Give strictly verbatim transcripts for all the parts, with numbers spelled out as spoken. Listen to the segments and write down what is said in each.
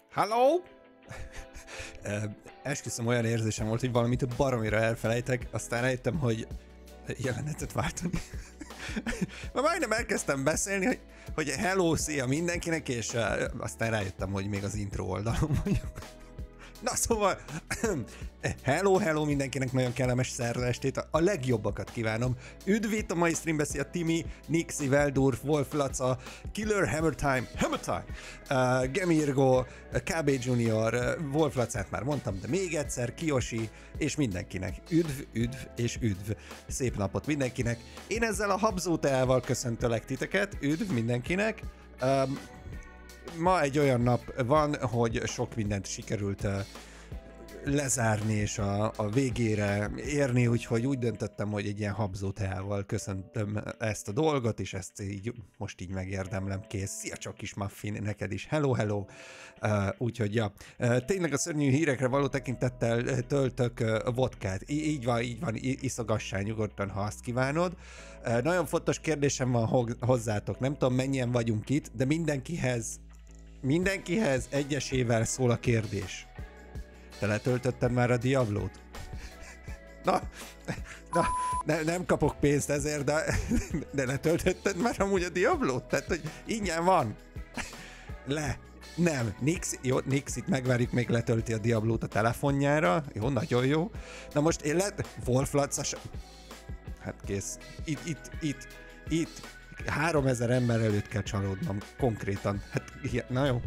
Hello? Esküszöm, olyan érzésem volt, hogy valamit baromira elfelejtek, aztán rájöttem, hogy jelenetet váltani. Már majdnem elkezdtem beszélni, hogy, hogy hello, szia mindenkinek, és uh, aztán rájöttem, hogy még az intro oldalon vagyok. Na szóval, hello, hello mindenkinek, nagyon kellemes szerda estét, a legjobbakat kívánom. Üdv itt a mai streambe, szia Timi, Nixi, Veldurf, Wolf Laca, Killer, Hammer Time, Hammer Time, uh, Gemirgo, ká bé Junior, uh, Wolf Lacát már mondtam, de még egyszer, Kiyoshi, és mindenkinek. Üdv, üdv és üdv. Szép napot mindenkinek. Én ezzel a habzó teával köszöntelek titeket, üdv mindenkinek. Um, Ma egy olyan nap van, hogy sok mindent sikerült uh, lezárni és a, a végére érni, úgyhogy úgy döntöttem, hogy egy ilyen habzó teával köszöntöm ezt a dolgot, és ezt így, most így megérdemlem, kész. Szia csak kis muffin, neked is. Hello, hello. Uh, úgyhogy, ja. Uh, tényleg a szörnyű hírekre való tekintettel töltök uh, vodkát. Í- így van, így van, iszogassál nyugodtan, ha azt kívánod. Uh, nagyon fontos kérdésem van ho- hozzátok. Nem tudom, mennyien vagyunk itt, de mindenkihez Mindenkihez egyesével szól a kérdés. Te letöltötted már a Diablót? Na, na ne, nem kapok pénzt ezért, de, de letöltötted már amúgy a Diablót? Tehát, hogy ingyen van. Le. Nem. Nix, jó, Nixit megvárjuk, még letölti a Diablót a telefonjára. Jó, nagyon jó. Na most én let... Wolf Laca... Hát kész. Itt, itt, itt, itt. Háromezer ember előtt kell csalódnom, konkrétan. Hát, na jó.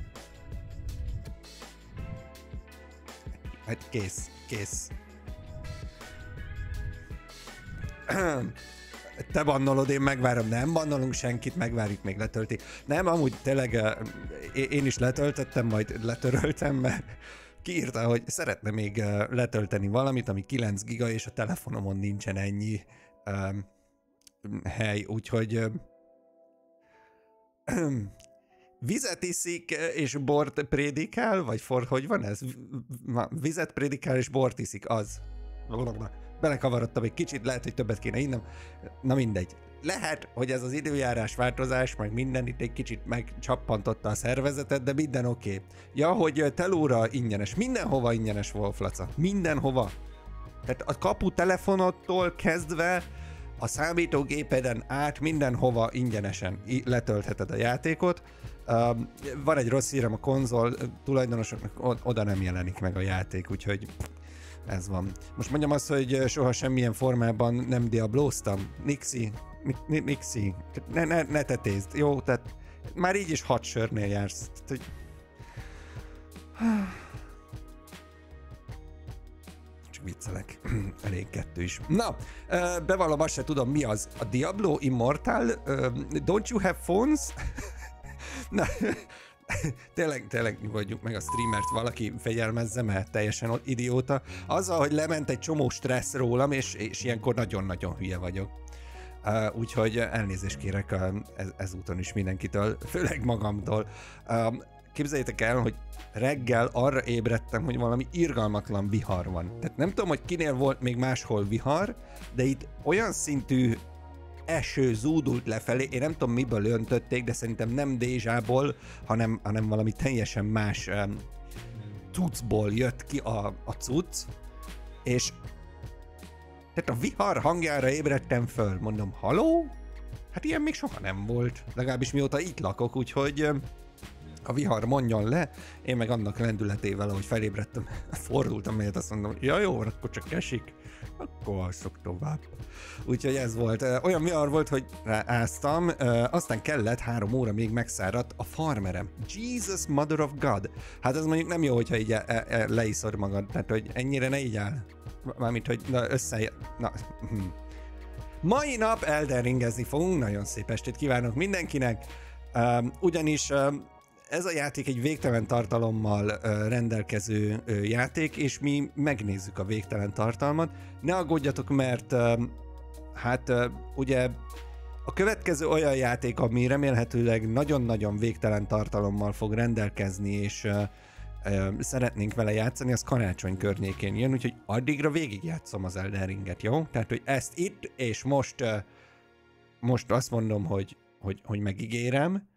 Hát kész, kész. Te bannolod, én megvárom. Nem bannolunk senkit, megvárjuk, még letölti. Nem, amúgy tényleg én is letöltöttem, majd letöröltem, mert kiírta, hogy szeretne még letölteni valamit, ami kilenc giga, és a telefonomon nincsen ennyi um, hely, úgyhogy vizet iszik és bort prédikál, vagy for, hogy van ez? Vizet prédikál és bort iszik, az. Belekavarodtam egy kicsit, lehet, hogy többet kéne innom. Na mindegy. Lehet, hogy ez az időjárás változás, meg minden itt egy kicsit megcsappantotta a szervezetet, de minden oké. Okay. Ja, hogy telóra ingyenes. Mindenhova ingyenes, Wolf Laca. Mindenhova. Tehát a kapu telefonottól kezdve a számítógépeden át mindenhova ingyenesen letöltheted a játékot. Um, van egy rossz hírem, a konzol tulajdonosoknak oda nem jelenik meg a játék, úgyhogy ez van. Most mondjam azt, hogy soha semmilyen formában nem diablóztam. Nixi, Nixi, ne, ne, ne tetézd, jó? Tehát már így is hat sörnél jársz. Tehát, hogy... viccelek. Elég kettő is. Na, bevallom, azt se tudom, mi az. A Diablo Immortal? Don't you have phones? Na, tényleg, tényleg nyugodjunk meg a streamert, valaki fegyelmezze, mert teljesen idióta. Azzal, hogy lement egy csomó stressz rólam, és, és ilyenkor nagyon-nagyon hülye vagyok. Uh, úgyhogy elnézést kérek uh, ez, ezúton is mindenkitől, főleg magamtól. Um, Képzeljétek el, hogy reggel arra ébredtem, hogy valami irgalmatlan vihar van. Tehát nem tudom, hogy kinél volt még máshol vihar, de itt olyan szintű eső zúdult lefelé, én nem tudom miből öntötték, de szerintem nem Dézsából, hanem, hanem valami teljesen más um, cuccból jött ki a, a cucc, és tehát a vihar hangjára ébredtem föl, mondom, haló? Hát ilyen még soha nem volt, legalábbis mióta itt lakok, úgyhogy a vihar mondjon le, én meg annak lendületével, ahogy felébredtem, fordultam egyet, azt mondom, ja jó, akkor csak esik, akkor alszok tovább. Úgyhogy ez volt. Olyan vihar volt, hogy rááztam, aztán kellett három óra még megszáradt a farmerem. Jesus Mother of God. Hát ez mondjuk nem jó, hogyha így e- e- leiszod magad, tehát hogy ennyire ne így áll. Mármint, hogy na, össze... Na, hm. Mai nap Elden Ringezni fogunk, nagyon szép estét kívánok mindenkinek, um, ugyanis um, ez a játék egy végtelen tartalommal uh, rendelkező uh, játék, és mi megnézzük a végtelen tartalmat. Ne aggódjatok, mert uh, hát uh, ugye a következő olyan játék, ami remélhetőleg nagyon-nagyon végtelen tartalommal fog rendelkezni, és uh, uh, szeretnénk vele játszani, az karácsony környékén jön, úgyhogy addigra végigjátszom az Elden Ringet, jó? Tehát, hogy ezt itt és most, uh, most azt mondom, hogy, hogy, hogy megígérem,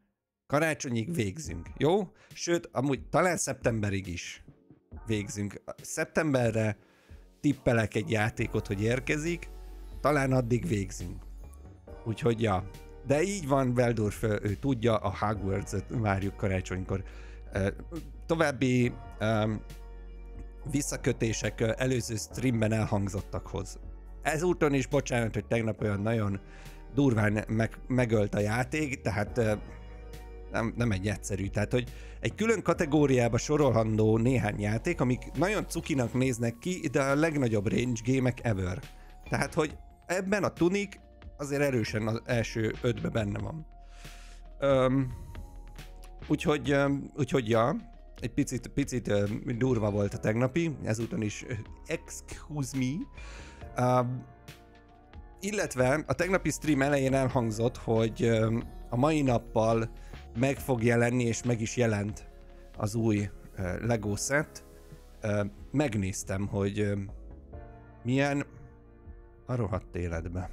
karácsonyig végzünk, jó? Sőt, amúgy talán szeptemberig is végzünk. Szeptemberre tippelek egy játékot, hogy érkezik, talán addig végzünk. Úgyhogy ja. De így van, Veldorf, ő tudja, a Hogwarts-et várjuk karácsonykor. További um, visszakötések előző streamben elhangzottakhoz. Ezúton is bocsánat, hogy tegnap olyan nagyon durván meg, megölt a játék, tehát uh, nem, nem egy egyszerű. Tehát, hogy egy külön kategóriába sorolhandó néhány játék, amik nagyon cukinak néznek ki, de a legnagyobb range gémek ever. Tehát, hogy ebben a Tunic azért erősen az első ötbe benne van. Um, úgyhogy, um, úgyhogy ja, egy picit, picit um, durva volt a tegnapi, ezúton is uh, excuse me. Um, illetve a tegnapi stream elején elhangzott, hogy um, a mai nappal meg fog jelenni, és meg is jelent az új uh, Lego set. Uh, megnéztem, hogy uh, milyen a rohadt életbe.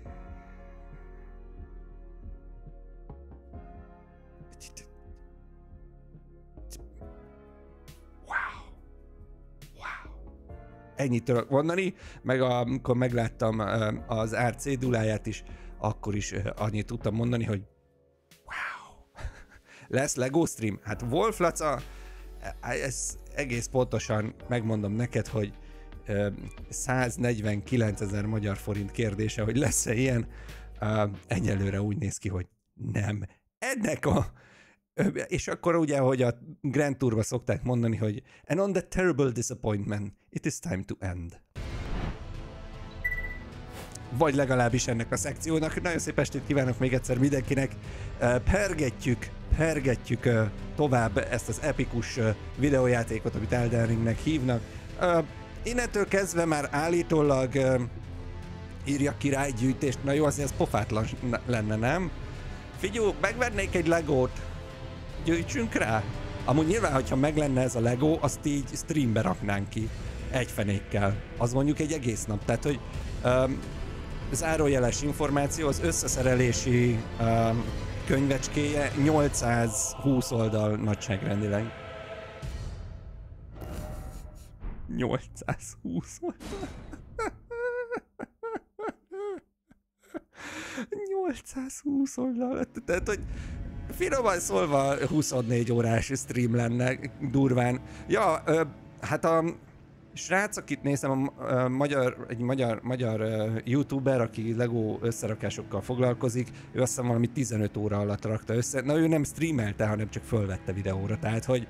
Wow. Wow. Ennyit tudok mondani, meg amikor megláttam uh, az ár céduláját is, akkor is uh, annyit tudtam mondani, hogy wow. Lesz Lego stream? Hát Wolf Laca, ez egész pontosan megmondom neked, hogy uh, száznegyvenkilencezer magyar forint kérdése, hogy lesz-e ilyen. Uh, egyelőre úgy néz ki, hogy nem. Ennek a... És akkor ugye, hogy a Grand Tourba szokták mondani, hogy and on that terrible disappointment, it is time to end. Vagy legalábbis ennek a szekciónak. Nagyon szép estét kívánok még egyszer mindenkinek. Pergetjük, pergetjük tovább ezt az epikus videójátékot, amit Elden Ringnek hívnak. Innentől kezdve már állítólag írja királygyűjtést. Na jó, azért ez pofátlan lenne, nem? Figyú, megvennék egy Legót. Gyűjtsünk rá? Amúgy nyilván, hogyha meg lenne ez a Lego, azt így streambe raknánk ki. Egy fenékkel. Az mondjuk egy egész nap. Tehát, hogy um, zárójeles információ, az összeszerelési um, könyvecskéje nyolcszázhúsz oldal nagyságrendileg. nyolcszázhúsz oldal. nyolcszázhúsz oldal. Tehát, hogy finoman szólva huszonnégy órás stream lenne durván. Ja, ö, hát a srác, akit nézem, a, a magyar, egy magyar, magyar uh, youtuber, aki Lego összerakásokkal foglalkozik, ő azt hiszem valami tizenöt óra alatt rakta össze. Na ő nem streamelte, hanem csak fölvette videóra, tehát hogy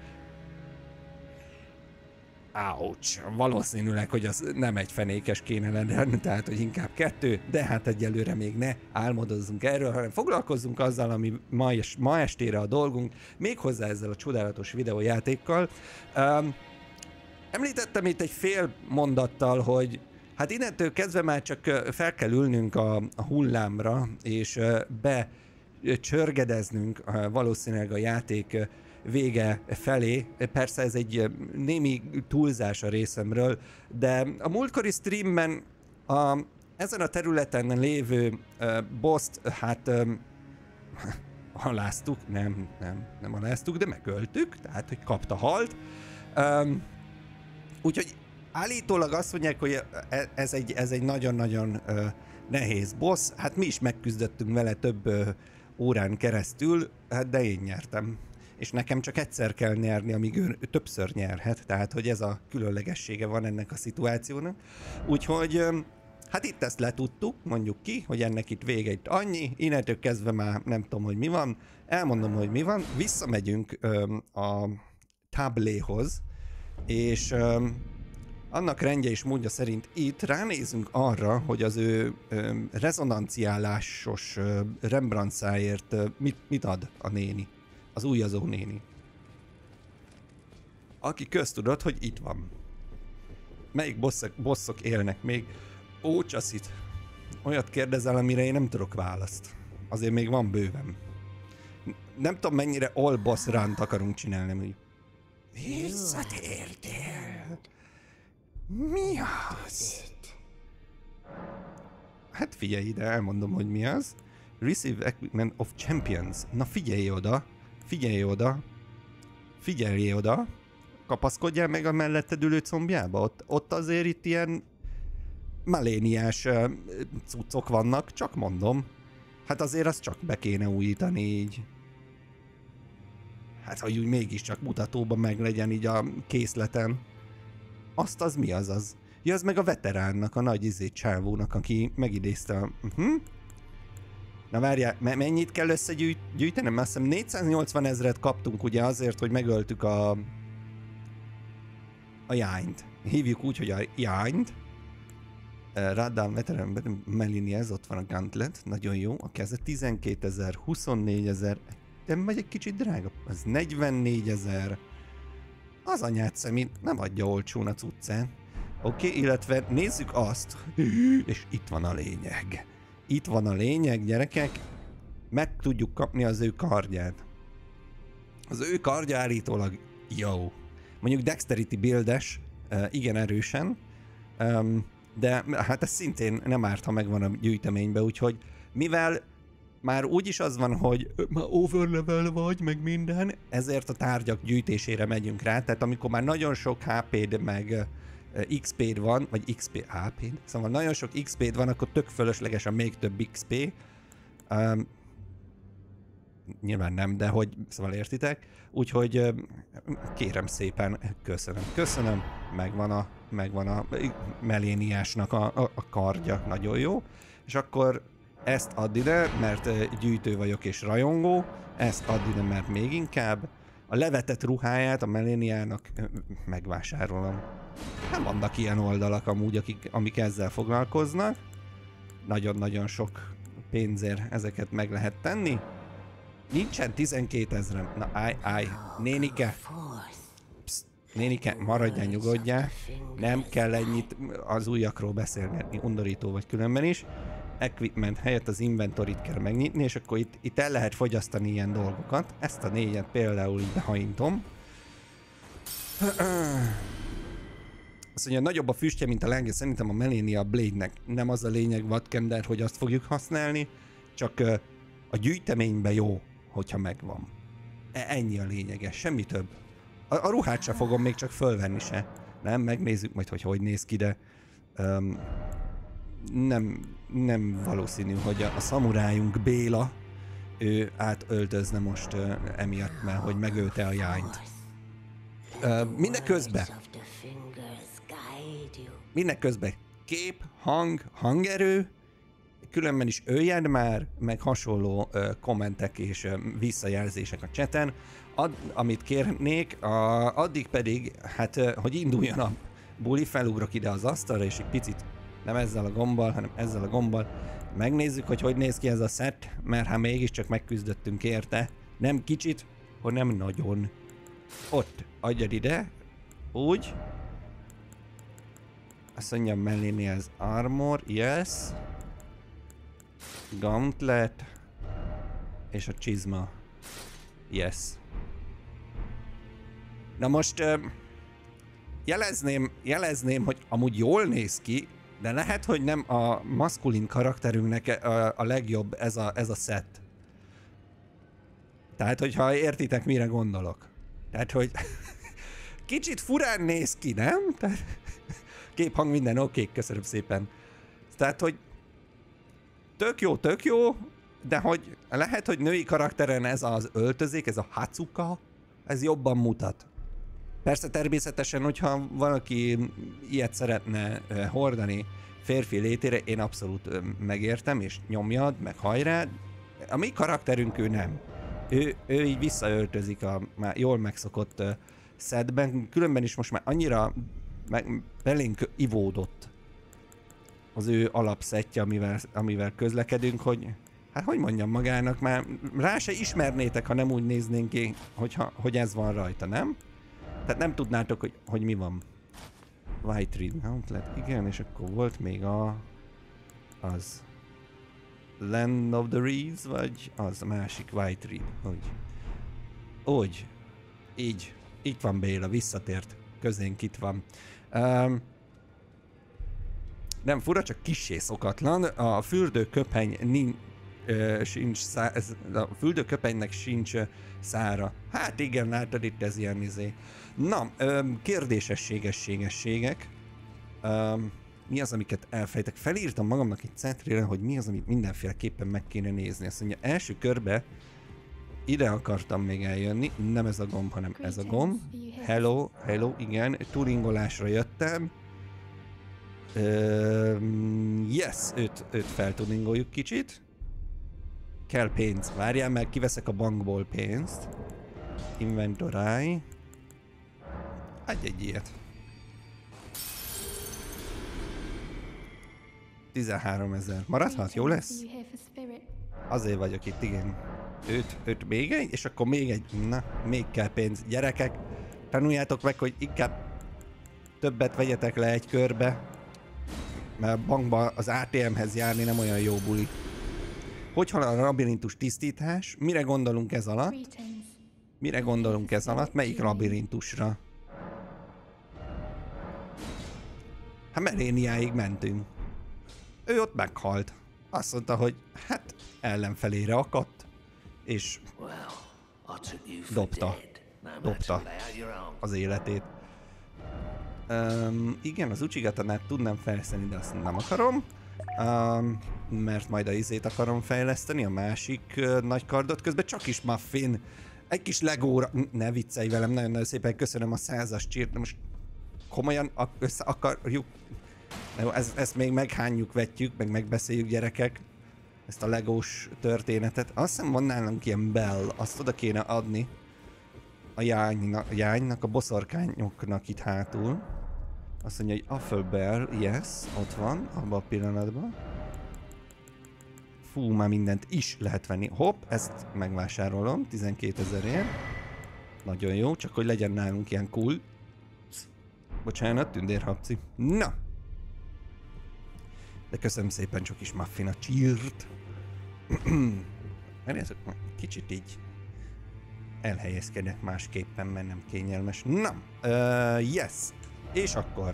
ouch, valószínűleg, hogy az nem egy fenékes kéne lenne, tehát hogy inkább kettő, de hát egyelőre még ne álmodozzunk erről, hanem foglalkozzunk azzal, ami ma, és, ma estére a dolgunk, méghozzá ezzel a csodálatos videójátékkal. Um, említettem itt egy fél mondattal, hogy hát innentől kezdve már csak fel kell ülnünk a, a hullámra, és becsörgedeznünk valószínűleg a játék vége felé. Persze ez egy némi túlzás a részemről, de a múltkori streamben a, ezen a területen lévő uh, boss-t hát um, haláztuk, nem, nem, nem haláztuk, de megöltük, tehát hogy kapta halt. Um, úgyhogy állítólag azt mondják, hogy ez egy, ez egy nagyon-nagyon uh, nehéz boss, hát mi is megküzdöttünk vele több uh, órán keresztül, hát de én nyertem. És nekem csak egyszer kell nyerni, amíg ő többször nyerhet, tehát hogy ez a különlegessége van ennek a szituációnak. Úgyhogy hát itt ezt letudtuk, mondjuk ki, hogy ennek itt vége itt annyi, innentől kezdve már nem tudom, hogy mi van, elmondom, hogy mi van, visszamegyünk öm, a tabléhoz, és öm, annak rendje és módja szerint itt ránézünk arra, hogy az ő öm, rezonanciálásos öm, Rembrandtszáért öm, mit, mit ad a néni. Az újazó néni. Aki köztudott, hogy itt van. Melyik bosszok, bosszok élnek még? Ó, csaszit. Olyat kérdezel, amire én nem tudok választ. Azért még van bőven. Nem tudom, mennyire all boss run-t akarunk csinálni, hogy... Visszatértél. Mi az? Hát figyelj ide, elmondom, hogy mi az. Receive Equipment of Champions. Na figyelj oda. Figyelj oda. Figyelj oda. Kapaszkodjál meg a melletted ülő combjába. Ott, ott azért itt ilyen maléniás uh, cuccok vannak, csak mondom. Hát azért azt csak be kéne újítani így. Hát hogy úgy mégiscsak mutatóban meg legyen így a készleten. Azt az mi az az? Ja, az meg a veteránnak, a nagy izé csávónak, aki megidézte a... Uh-huh. Na várjál, mennyit kell összegyűjtenem? Azt hiszem négyszáznyolcvan ezret kaptunk ugye azért, hogy megöltük a... a jányt. Hívjuk úgy, hogy a jányt. Uh, Raddan veterán Melini, ez ott van a Gauntlet, nagyon jó. A keze tizenkétezer, huszonnégyezer, de vagy egy kicsit drága, az negyvennégyezer. Az anyát szemét nem adja olcsón a cuccán. Oké, okay, illetve nézzük azt, és itt van a lényeg. Itt van a lényeg, gyerekek. Meg tudjuk kapni az ő kardját. Az ő kardja állítólag jó. Mondjuk Dexterity buildes, uh, igen erősen, um, de hát ez szintén nem árt, ha megvan a gyűjteménybe, úgyhogy mivel már úgyis az van, hogy már overlevel vagy, meg minden, ezért a tárgyak gyűjtésére megyünk rá, tehát amikor már nagyon sok há péd meg iksz péd van, vagy iksz pé, há péd, szóval nagyon sok iksz péd van, akkor tök fölösleges a még több iksz pé. Um, nyilván nem, de hogy, szóval értitek. Úgyhogy kérem szépen, köszönöm, köszönöm, megvan a, megvan a Meléniásnak a, a, a kardja, nagyon jó. És akkor ezt add ide, mert gyűjtő vagyok és rajongó, ezt add ide, mert még inkább. A levetett ruháját a Meléniának megvásárolom. Nem vannak ilyen oldalak amúgy, akik, amik ezzel foglalkoznak. Nagyon-nagyon sok pénzért ezeket meg lehet tenni. Nincsen tizenkétezren. Na állj, állj. Nénike. Pszt, nénike, maradjál, nyugodjál. Nem kell ennyit az ujjakról beszélgetni, undorító vagy különben is. Equipment helyett az inventorit kell megnyitni, és akkor itt, itt el lehet fogyasztani ilyen dolgokat. Ezt a négyet például így behaintom. Azt mondja, nagyobb a füstje, mint a lenge, szerintem a Melania Blade-nek nem az a lényeg, vadkender, hogy azt fogjuk használni, csak uh, a gyűjteményben jó, hogyha megvan. E ennyi a lényege, semmi több. A, a ruhát sem fogom még csak fölvenni se. Nem, megnézzük majd, hogy hogy néz ki, de um, nem, nem valószínű, hogy a, a szamurájunk Béla, ő átöltözne most uh, emiatt, mert hogy megölte a jányt. Uh, mindeközben Mindeközben kép, hang, hangerő, különben is öljed már, meg hasonló uh, kommentek és uh, visszajelzések a chaten. Ad, amit kérnék, a, addig pedig, hát, uh, hogy induljon a buli, felugrok ide az asztalra, és egy picit nem ezzel a gombbal, hanem ezzel a gombbal megnézzük, hogy hogy néz ki ez a set, mert hát mégiscsak megküzdöttünk érte. Nem kicsit, hanem nagyon. Ott, adjad ide, úgy. Azt mondja, mellé az armor, yes. Gauntlet. És a csizma. Yes. Na most uh, jelezném, jelezném, hogy amúgy jól néz ki, de lehet, hogy nem a maszkulin karakterünknek a, a legjobb ez a, ez a set. Tehát, hogyha értitek, mire gondolok. Tehát, hogy kicsit furán néz ki, nem? Tehát, képhang minden oké, okay, köszönöm szépen. Tehát, hogy tök jó, tök jó, de hogy lehet, hogy női karakteren ez az öltözék, ez a Hatsuka, ez jobban mutat. Persze természetesen, hogyha valaki ilyet szeretne hordani férfi létére, én abszolút megértem, és nyomjad, meg hajrá. A mi karakterünk ő nem. Ő, ő így visszaöltözik a már jól megszokott setben, különben is most már annyira meg, belénk ivódott az ő alapszettje, amivel, amivel közlekedünk, hogy hát hogy mondjam magának, már rá se ismernétek, ha nem úgy néznénk ki, hogyha, hogy ez van rajta, nem? Tehát nem tudnátok, hogy, hogy mi van. White Reed Gauntlet, igen, és akkor volt még a... az... Land of the Reeds, vagy az a másik White Reed, úgy. Úgy. Így. Itt van Béla, visszatért. Közénk itt van. Um, nem fura, csak kissé szokatlan. A fürdőköpeny nin, uh, sincs szá, ez, a fürdőköpenynek sincs uh, szára. Hát igen, látod, itt ez ilyen izé. Na, um, kérdésességességességek. Um, mi az, amiket elfejtek? Felírtam magamnak egy cetrére, hogy mi az, amit mindenféleképpen meg kéne nézni. Azt mondja, első körbe ide akartam még eljönni, nem ez a gomb, hanem ez a gomb. Hello, hello, igen, turingolásra jöttem. Um, yes, őt, őt feltuningoljuk kicsit. Kell pénz, várjál meg, kiveszek a bankból pénzt. Inventory. Adj egy ilyet. tizenháromezer. Maradhat? Jó lesz? Azért vagyok itt, igen. Őt, őt még egy, és akkor még egy. Na, még kell pénz. Gyerekek, tanuljátok meg, hogy inkább többet vegyetek le egy körbe. Mert a bankba az á té emhez járni nem olyan jó buli. Hogy halad a labirintus tisztítás? Mire gondolunk ez alatt? Mire gondolunk ez alatt? Melyik labirintusra? Hát Meléniáig mentünk. Ő ott meghalt. Azt mondta, hogy hát ellenfelére akadt, és dobta. Dobta az életét. Um, igen, az Uchigatanát tudnám fejleszteni, de azt nem akarom. Um, mert majd a izét akarom fejleszteni, a másik uh, nagy kardot. Közben csak is Muffin. Egy kis legóra... Ne viccelj velem, nagyon-nagyon szépen köszönöm a százas csírt. Most komolyan össze akarjuk... Jó, ezt, ezt még meghányjuk, vetjük, meg megbeszéljük, gyerekek. Ezt a legós történetet. Azt hiszem van nálunk ilyen bell, azt oda kéne adni a jánynak, a, jánynak, a boszorkányoknak itt hátul. Azt mondja, hogy Affle Bell, yes, ott van, abban a pillanatban. Fú, már mindent is lehet venni. Hopp, ezt megvásárolom, tizenkétezerért. Nagyon jó, csak hogy legyen nálunk ilyen cool. Bocsánat, tündérhabci. Na! De köszönöm szépen csak is Muffin a csírt. Kicsit így elhelyezkedek másképpen, mert nem kényelmes. Na, uh, yes. És akkor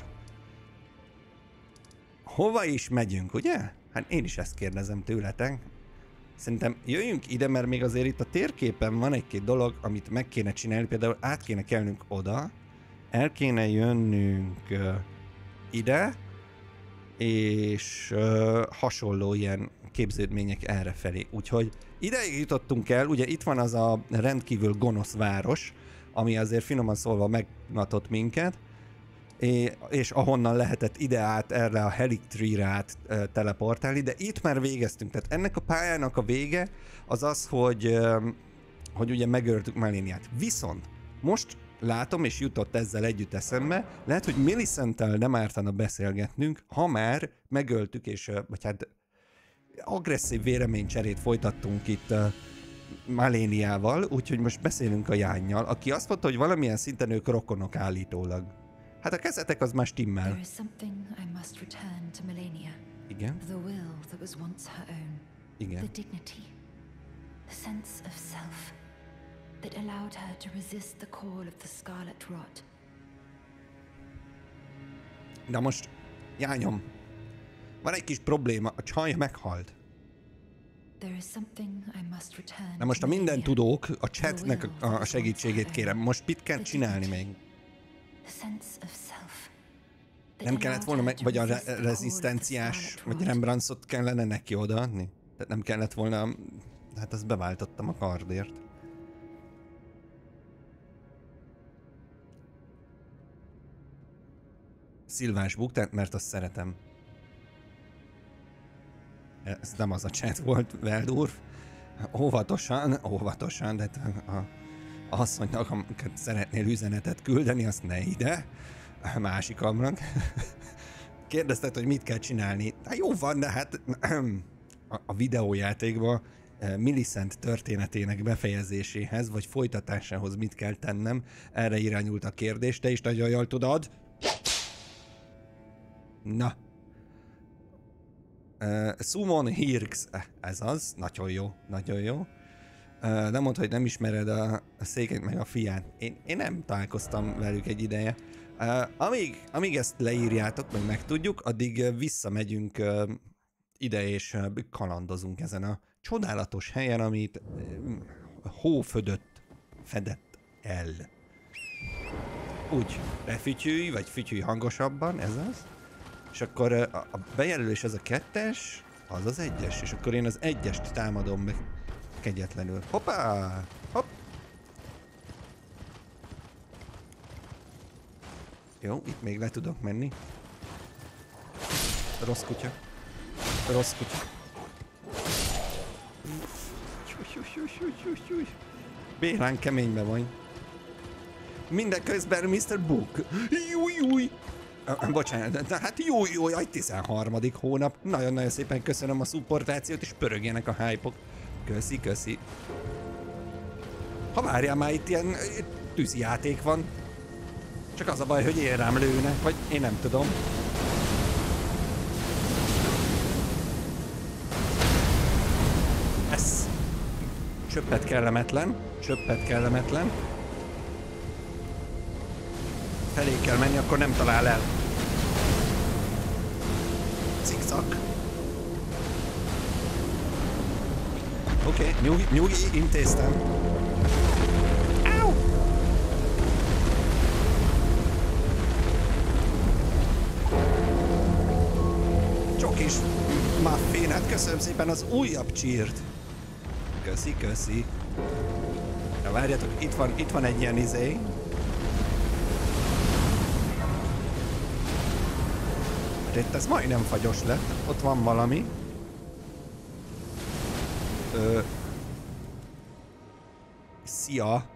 hova is megyünk, ugye? Hát én is ezt kérdezem tőletek. Szerintem jöjjünk ide, mert még azért itt a térképen van egy-két dolog, amit meg kéne csinálni. Például át kéne kelnünk oda, el kéne jönnünk uh, ide, és uh, hasonló ilyen képződmények errefelé. Úgyhogy ideig jutottunk el, ugye itt van az a rendkívül gonosz város, ami azért finoman szólva megnatott minket, és, és ahonnan lehetett ide át, erre a Haligtree-re át uh, teleportálni, de itt már végeztünk. Tehát ennek a pályának a vége az az, hogy, uh, hogy ugye megöltük Meléniát. Viszont most látom, és jutott ezzel együtt eszembe, lehet, hogy Millicenttel nem ártana beszélgetnünk, ha már megöltük, és vagy hát agresszív véleménycserét folytattunk itt uh, Meléniával, úgyhogy most beszélünk a Jánnyal, aki azt mondta, hogy valamilyen szinten ők rokonok állítólag. Hát a kezetek az már stimmel. Igen. Igen. That allowed her to resist the call of the Scarlet Rot. Na most, Jányom, van egy kis probléma, a csaj meghalt. Na most a minden tudók, a chatnek a, a segítségét kérem, most mit kell csinálni még? Nem kellett volna meg, vagy a re rezisztenciás, vagy Rembrandtot kellene neki odaadni? Tehát nem kellett volna, hát azt beváltottam a kardért. Szilvás buktát, mert azt szeretem. Ez nem az a chat volt, Veldurf. Óvatosan, óvatosan, de a, a asszonynak, amikor szeretnél üzenetet küldeni, azt ne ide. A másik amrak. Kérdezted, hogy mit kell csinálni. Hát jó van, de hát a, a videójátékban Millicent történetének befejezéséhez, vagy folytatásához mit kell tennem, erre irányult a kérdés. Te is nagyon jól tudod. Na. Uh, Summon Hirx, ez az, nagyon jó, nagyon jó. Uh, nem mondd, hogy nem ismered a, a széket meg a fiát. Én, én nem találkoztam velük egy ideje. Uh, amíg, amíg ezt leírjátok, meg megtudjuk, addig uh, visszamegyünk uh, ide és uh, kalandozunk ezen a csodálatos helyen, amit hó födött, fedett el. Úgy, befütyülj, vagy fütyülj hangosabban, ez az. És akkor a, a bejelölés az a kettes, az az egyes, és akkor én az egyest támadom meg kegyetlenül. Hoppá! Hopp! Jó, itt még le tudok menni. Rossz kutya. Rossz kutya. Bélán keménybe vagy. Mindeközben miszter Book. Júj, júj. Bocsánat, de hát jó, jó, jaj, tizenharmadik hónap. Nagyon-nagyon szépen köszönöm a szupportációt, és pörögjenek a hype-ok. Köszi, köszi. Ha várjál, már itt ilyen tűzi játék van. Csak az a baj, hogy én rám lőnek, vagy én nem tudom. Ez csöppet kellemetlen, csöppet kellemetlen. Felé kell menni, akkor nem talál el. Cikcak. Oké, okay, nyugi, nyugi, intéztem. Áú! Csokis muffin, hát köszönöm szépen az újabb csírt. Köszi, köszi. Na várjatok, itt van, itt van egy ilyen izé. Itt ez majdnem fagyos lett. Ott van valami. Ö... Szia.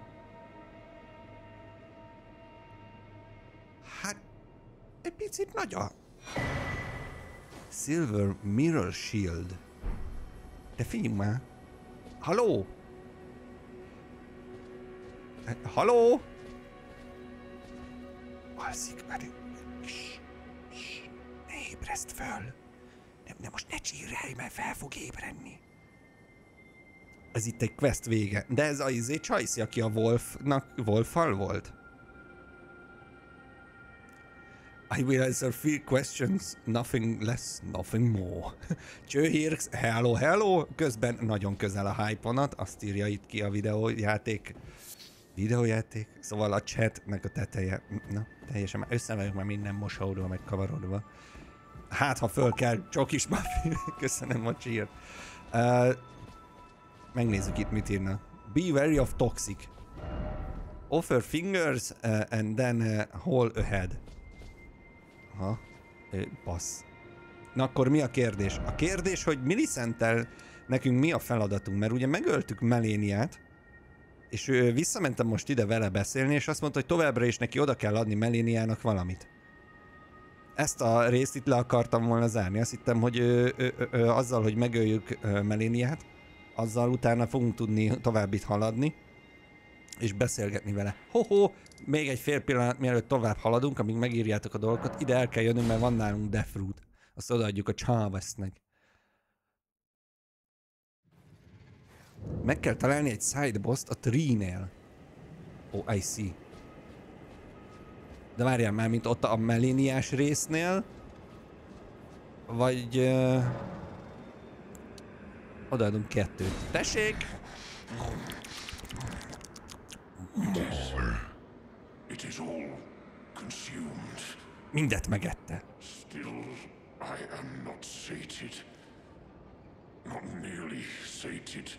Hát... Egy picit nagy a... Silver Mirror Shield. De figyelj már. Halló? Halló? Alszik, mert... Ébreszt föl. Nem, nem, most ne csírálj, mert fel fog ébredni. Ez itt egy quest vége. De ez a izé Csajci, aki a Wolfnak, Wolffal volt? I will answer few questions, nothing less, nothing more. Csőhírx, hello, hello. Közben nagyon közel a hype-onat, azt írja itt ki a videójáték. Videójáték? Szóval a chatnek a teteje. Na, teljesen már össze vagyok már minden mosódva, meg kavarodva. Hát, ha föl kell, csokis muffin. Köszönöm a cheer. Uh, megnézzük itt, mit írna. Be wary of toxic. Offer fingers uh, and then uh, hole ahead. Ha, uh, passz. Na akkor mi a kérdés? A kérdés, hogy Millicenttel nekünk mi a feladatunk, mert ugye megöltük Meléniát, és ő, visszamentem most ide vele beszélni, és azt mondta, hogy továbbra is neki oda kell adni Meléniának valamit. Ezt a részt itt le akartam volna zárni. Azt hittem, hogy ö, ö, ö, azzal, hogy megöljük ö, Meléniát, azzal utána fogunk tudni tovább itt haladni, és beszélgetni vele. Ho-ho! Még egy fél pillanat, mielőtt tovább haladunk, amíg megírjátok a dolgokat. Ide el kell jönnünk, mert van nálunk Deathroot. Azt odaadjuk a Chavez-nek. Meg kell találni egy side boss-t a Tree-nél. Oh, I see. De várjál már, mint ott a Meléniás résznél. Vagy... Uh, odaadunk kettőt. Tessék! It is all consumed. Mindet megette. Still, I am not sated. Not nearly sated.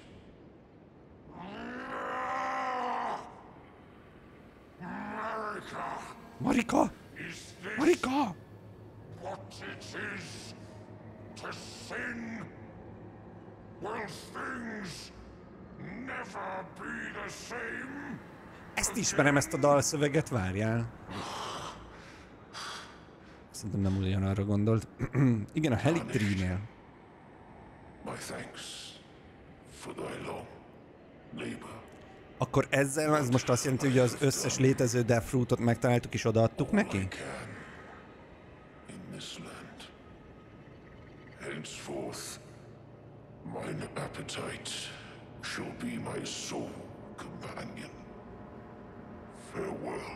Marika! Marika! Is this Marika! what it is to sin? Will things never be the same? Ezt ismerem, ezt a dalszöveget, várjál. Szerintem nem ugyanarra gondolt. Igen, a Helitree-nél. My thanks for thy long labor. Akkor ezzel ez most azt jelenti, hogy az összes létező Deathrootot megtaláltuk és odaadtuk neki? In this land. Henceforth, mine appetite shall be my sole companion. Farewell.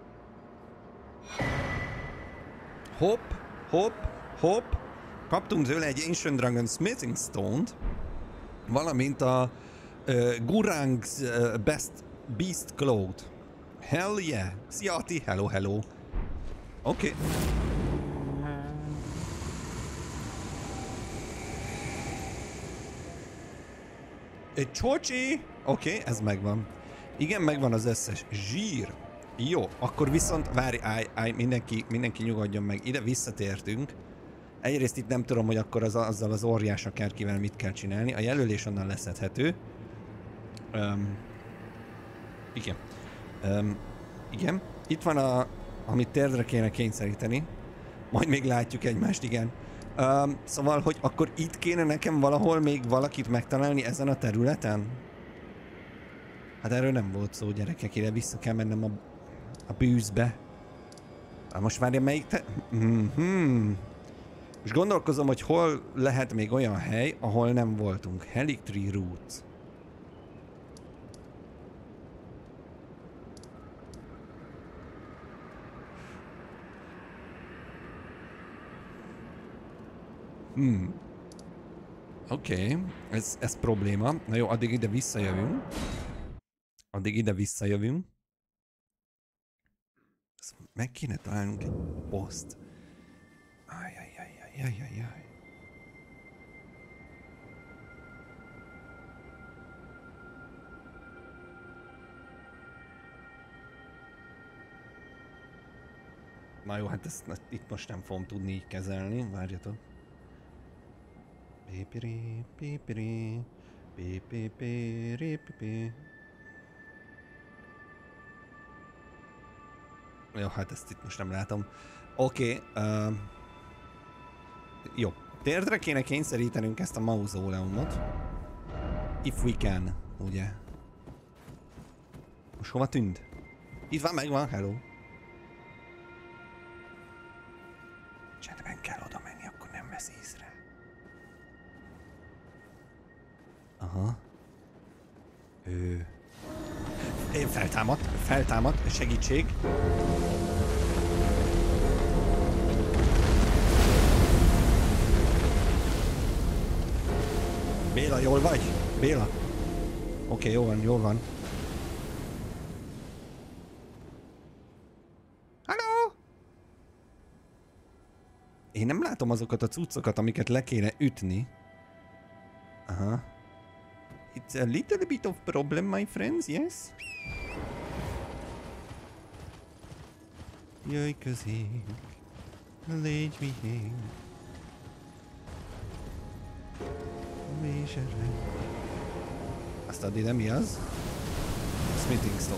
Hopp, hopp, hopp. Kaptunk tőle egy Ancient Dragon Smithing Stone-t. Valamint a uh, Gurang's uh, Best Beast Cloth. Hell yeah! Szia Ati! Hello, hello! Oké. Okay. Egy csocsi! Oké, okay, ez megvan. Igen, megvan az összes zsír. Jó, akkor viszont várj, állj, állj, mindenki, mindenki nyugodjon meg. Ide visszatértünk. Egyrészt itt nem tudom, hogy akkor az, azzal az óriás akárkivel mit kell csinálni. A jelölés onnan leszedhető. Um, igen. Um, igen. Itt van a, amit térdre kéne kényszeríteni. Majd még látjuk egymást, igen. Um, szóval, hogy akkor itt kéne nekem valahol még valakit megtalálni ezen a területen? Hát erről nem volt szó, gyerekek, ide vissza kell mennem a, a bűzbe. Most várja, melyik te... Mm-hmm. Most gondolkozom, hogy hol lehet még olyan hely, ahol nem voltunk. Helictree Roots. Hmm. Oké, okay. ez, ez probléma. Na jó, addig ide visszajövünk. Addig ide visszajövünk. Ezt meg kéne találnunk egy poszt. Ajajajajajajaj. Na jó, hát ezt itt most nem fogom tudni így kezelni, várjatok. Pipiri, pipiri, pipipiri, pipi. Jó, hát ezt itt most nem látom. Oké, okay, uh, jó. Térdre kéne kényszerítenünk ezt a mauzóleumot. If we can, ugye? Most hova tűnt? Itt van, megvan, hello. Csendben kell oda menni, akkor nem vesz észre. Aha. Ő... Én feltámad, feltámad, segítség. Béla, jól vagy? Béla? Oké, okay, jó van, jól van. Halló? Én nem látom azokat a cuccokat, amiket le kéne ütni. Aha. It's a little bit of problem, my friends, yes? Jöjj közénk, légy miénk. Azt addig, de mi az? Smithing stop.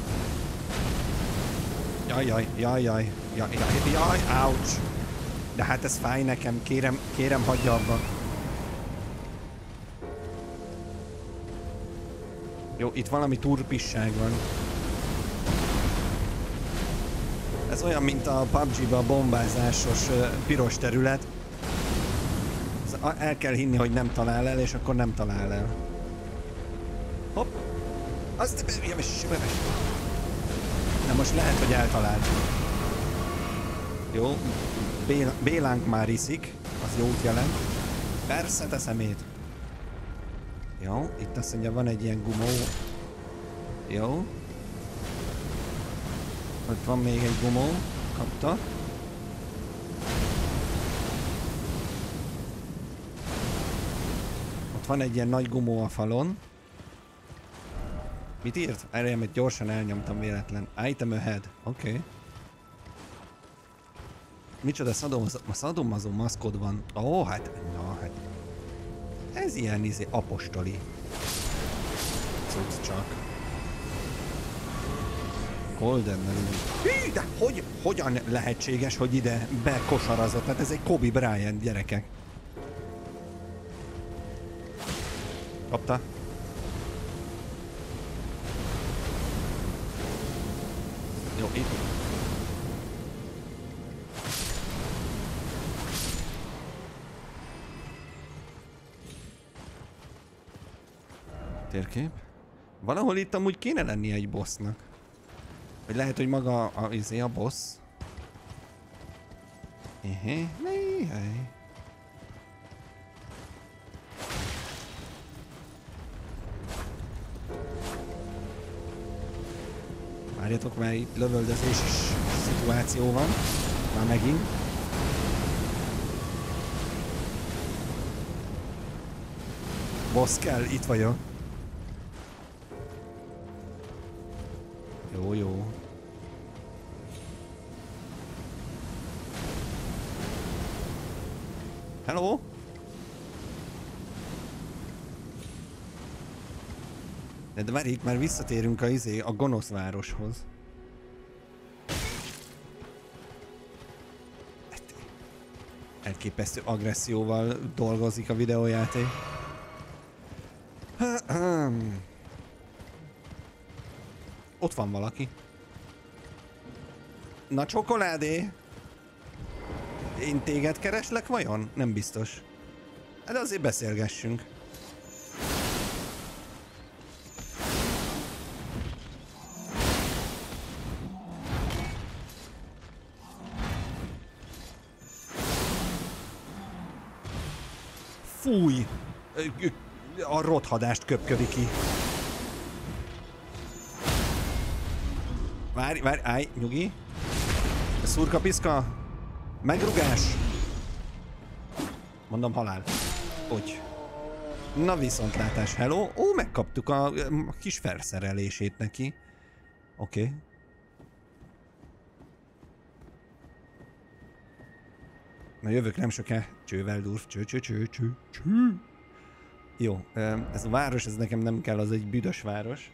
Jaj, jaj, jaj, jaj, jaj, jaj, jaj, ouch! De hát ez fáj nekem, kérem, kérem, hagyja abba. Jó, itt valami turpisság van. Ez olyan, mint a pé u bé gé-ben a bombázásos uh, piros terület. El kell hinni, hogy nem talál el, és akkor nem talál el. Hopp! Azt... Na most lehet, hogy eltalált. Jó. Bél Bélánk már iszik. Az jót jelent. Persze, te szemét. Jó, itt azt mondja, van egy ilyen gumó. Jó. Ott van még egy gumó. Kapta. Ott van egy ilyen nagy gumó a falon. Mit írt? Erre, mert gyorsan elnyomtam véletlen. Item ahead. Oké. Okay. Micsoda szadomazó maszkod van. Ó, oh, hát, na hát. Ez ilyen izé apostoli. Cucc csak. Golden Melody. Hí, de hogy, hogyan lehetséges, hogy ide bekosarazott? Hát ez egy Kobe Bryant, gyerekek. Kapta. Jó, itt. Térkép. Valahol itt amúgy kéne lennie egy bossnak. Vagy lehet, hogy maga a, izé a boss. Ehé, néhely. Várjatok, mert itt lövöldözéses szituáció van. Már megint. Boss kell, itt vagyok. Jó, jó. Hello? De, de már itt már visszatérünk a, izé, a gonosz városhoz. Elképesztő agresszióval dolgozik a videójáték. Ott van valaki. Na csokoládé! Én téged kereslek vajon? Nem biztos. De azért beszélgessünk. Fúj! A rothadást köpkövi ki. Várj, várj, állj, nyugi. Szurkapiszka. Megrugás. Mondom halál. Úgy. Na viszontlátás, hello. Ó, megkaptuk a, a kis felszerelését neki. Oké. Okay. Na jövök nem soká. Csőveldurf, cső, cső, cső, cső, cső. Jó, ez a város, ez nekem nem kell, az egy büdös város.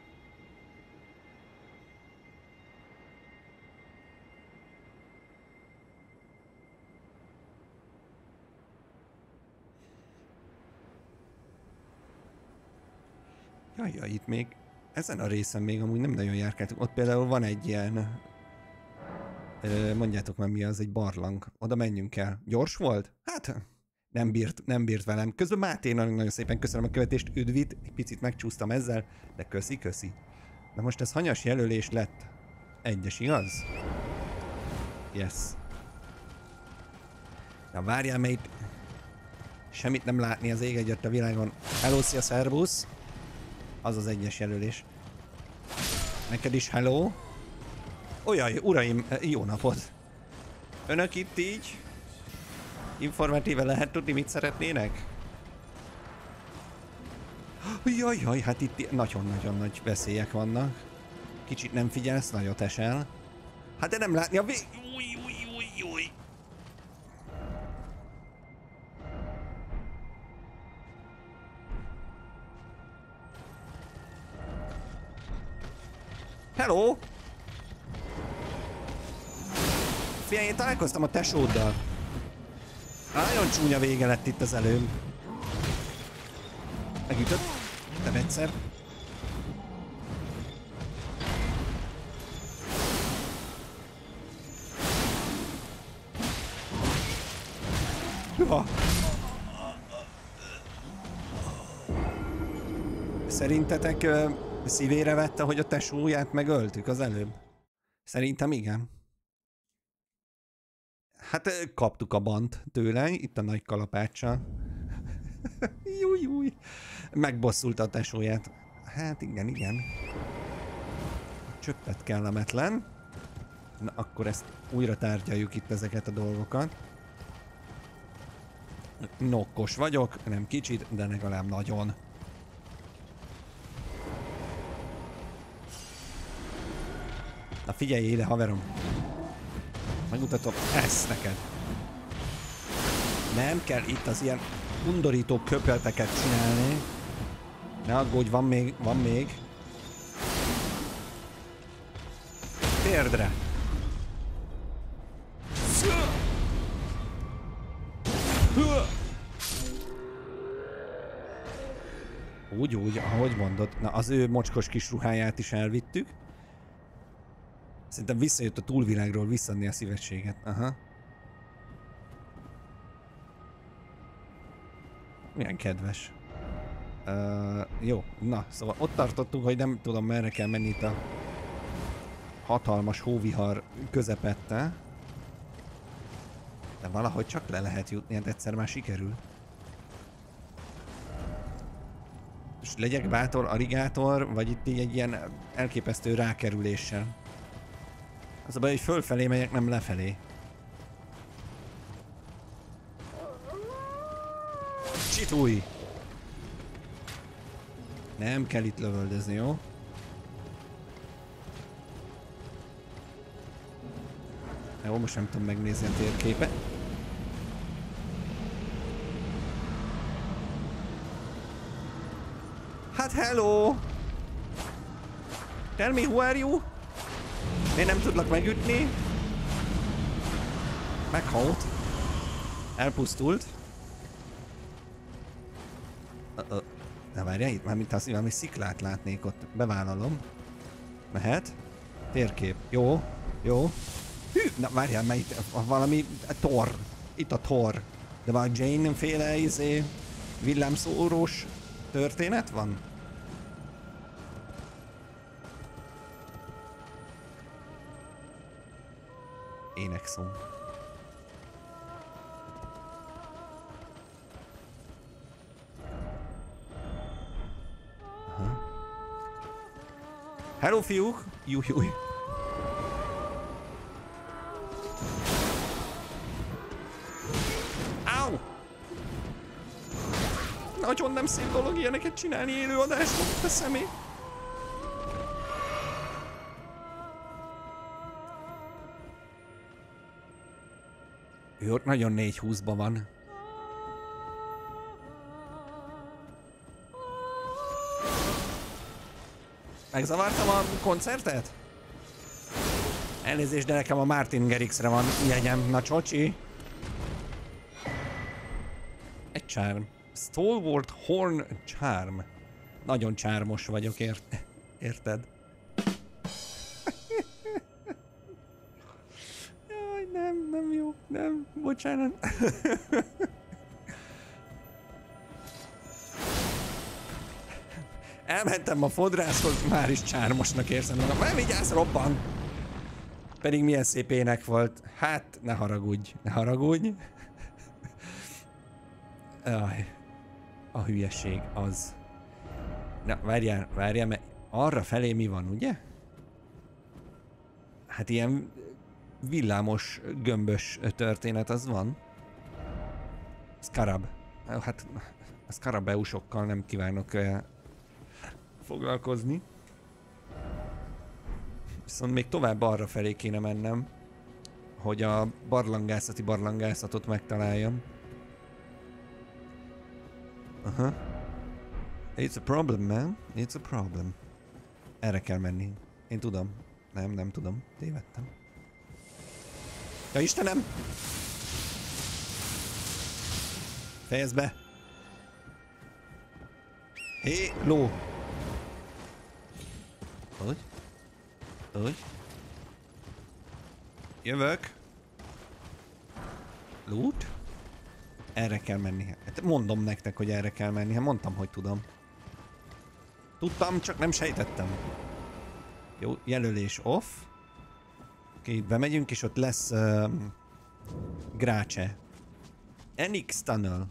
Jaj, jaj, itt még ezen a részen még amúgy nem nagyon járkáltunk. Ott például van egy ilyen... Mondjátok már mi az, egy barlang. Oda menjünk el. Gyors volt? Hát nem bírt, nem bírt velem. Közben Máténak nagyon szépen köszönöm a követést, üdvit. Egy picit megcsúsztam ezzel, de köszi, köszi. Na most ez hanyas jelölés lett? Egyes, igaz? Yes. Na várjál, mert itt semmit nem látni az ég egyet a világon. Hello, szia, szervusz! Az az egyes jelölés. Neked is hello. Ojaj, uraim, jó napot! Önök itt így? Informatíve lehet tudni, mit szeretnének? Jaj, jaj, hát itt nagyon-nagyon nagy veszélyek vannak. Kicsit nem figyelsz, nagyot esel. Hát de nem látni a vé... Új, új, új, új. Hello! Figyelj, én találkoztam a tesóddal. Nagyon csúnya vége lett itt az előbb. Megütött? Nem egyszer. Hüha! Szerintetek uh, szívére vette, hogy a tesóját megöltük az előbb? Szerintem igen. Hát kaptuk a bant tőle, itt a nagy kalapáccsal. Júj, júj. Megbosszulta a tesóját. Hát igen, igen. Csöppet kellemetlen. Na akkor ezt újra tárgyaljuk itt ezeket a dolgokat. Nokkos vagyok, nem kicsit, de legalább nagyon. Na figyelj ide, haverom. Megmutatom ezt neked. Nem kell itt az ilyen undorító köpölteket csinálni. Ne aggódj, van még, van még. Térdre. Úgy, úgy, ahogy mondod. Na, az ő mocskos kis ruháját is elvittük. Szerintem visszajött a túlvilágról visszadni a szívességet. Aha. Milyen kedves. Uh, jó, na, szóval ott tartottunk, hogy nem tudom merre kell menni itt a hatalmas hóvihar közepette. De valahogy csak le lehet jutni, hát egyszer már sikerül. És legyek bátor, arigátor, vagy itt így egy ilyen elképesztő rákerüléssel. Az a baj, hogy fölfelé megyek, nem lefelé. Csitúj! Nem kell itt lövöldözni, jó? Jó, most nem tudom megnézni a térképet. Hát hello! Tell me who are you? Én nem tudlak megütni. Meghalt. Elpusztult. Uh -oh. Na várjál, itt már mint azt, valami sziklát látnék ott. Bevállalom. Mehet. Térkép. Jó. Jó. Hű, na várjál, mert itt valami tor. Itt a tor. De van Jane féle izé villámszórós történet van? Énekszó. Aha. Hello fiúk! Júj, júj. Áú! Nagyon nem szép dolog ilyeneket csinálni élőadásban, a személy. Ő ott nagyon négy húszban van. Megzavartam a koncertet? Elnézést, de nekem a Martin Garrixre van jegyem. Na csocsi. Egy charm. Stalwart Horn Charm. Nagyon csármos vagyok, ért érted? Jaj, nem, nem jó, nem, bocsánat. Elmentem a fodrászhoz, már is csármosnak érzem magam. Nem vigyázz, robban! Pedig milyen szép ének volt. Hát, ne haragudj, ne haragudj. Aj, a hülyeség az. Na, várjál, várjál, mert arra felé mi van, ugye? Hát ilyen villámos, gömbös történet az van. Scarab. Hát a Scarabeusokkal nem kívánok uh, foglalkozni. Viszont még tovább arra felé kéne mennem, hogy a barlangászati barlangászatot megtaláljam. Aha. It's a problem, man. It's a problem. Erre kell menni. Én tudom. Nem, nem tudom. Tévedtem. Ja Istenem! Fejezd be! Hé, ló! Hogy? Hogy? Jövök! Loot? Erre kell menni. Hát mondom nektek, hogy erre kell menni. Hát mondtam, hogy tudom. Tudtam, csak nem sejtettem. Jó, jelölés off. Oké, itt bemegyünk, és ott lesz uh, Grácse. Enix Tunnel.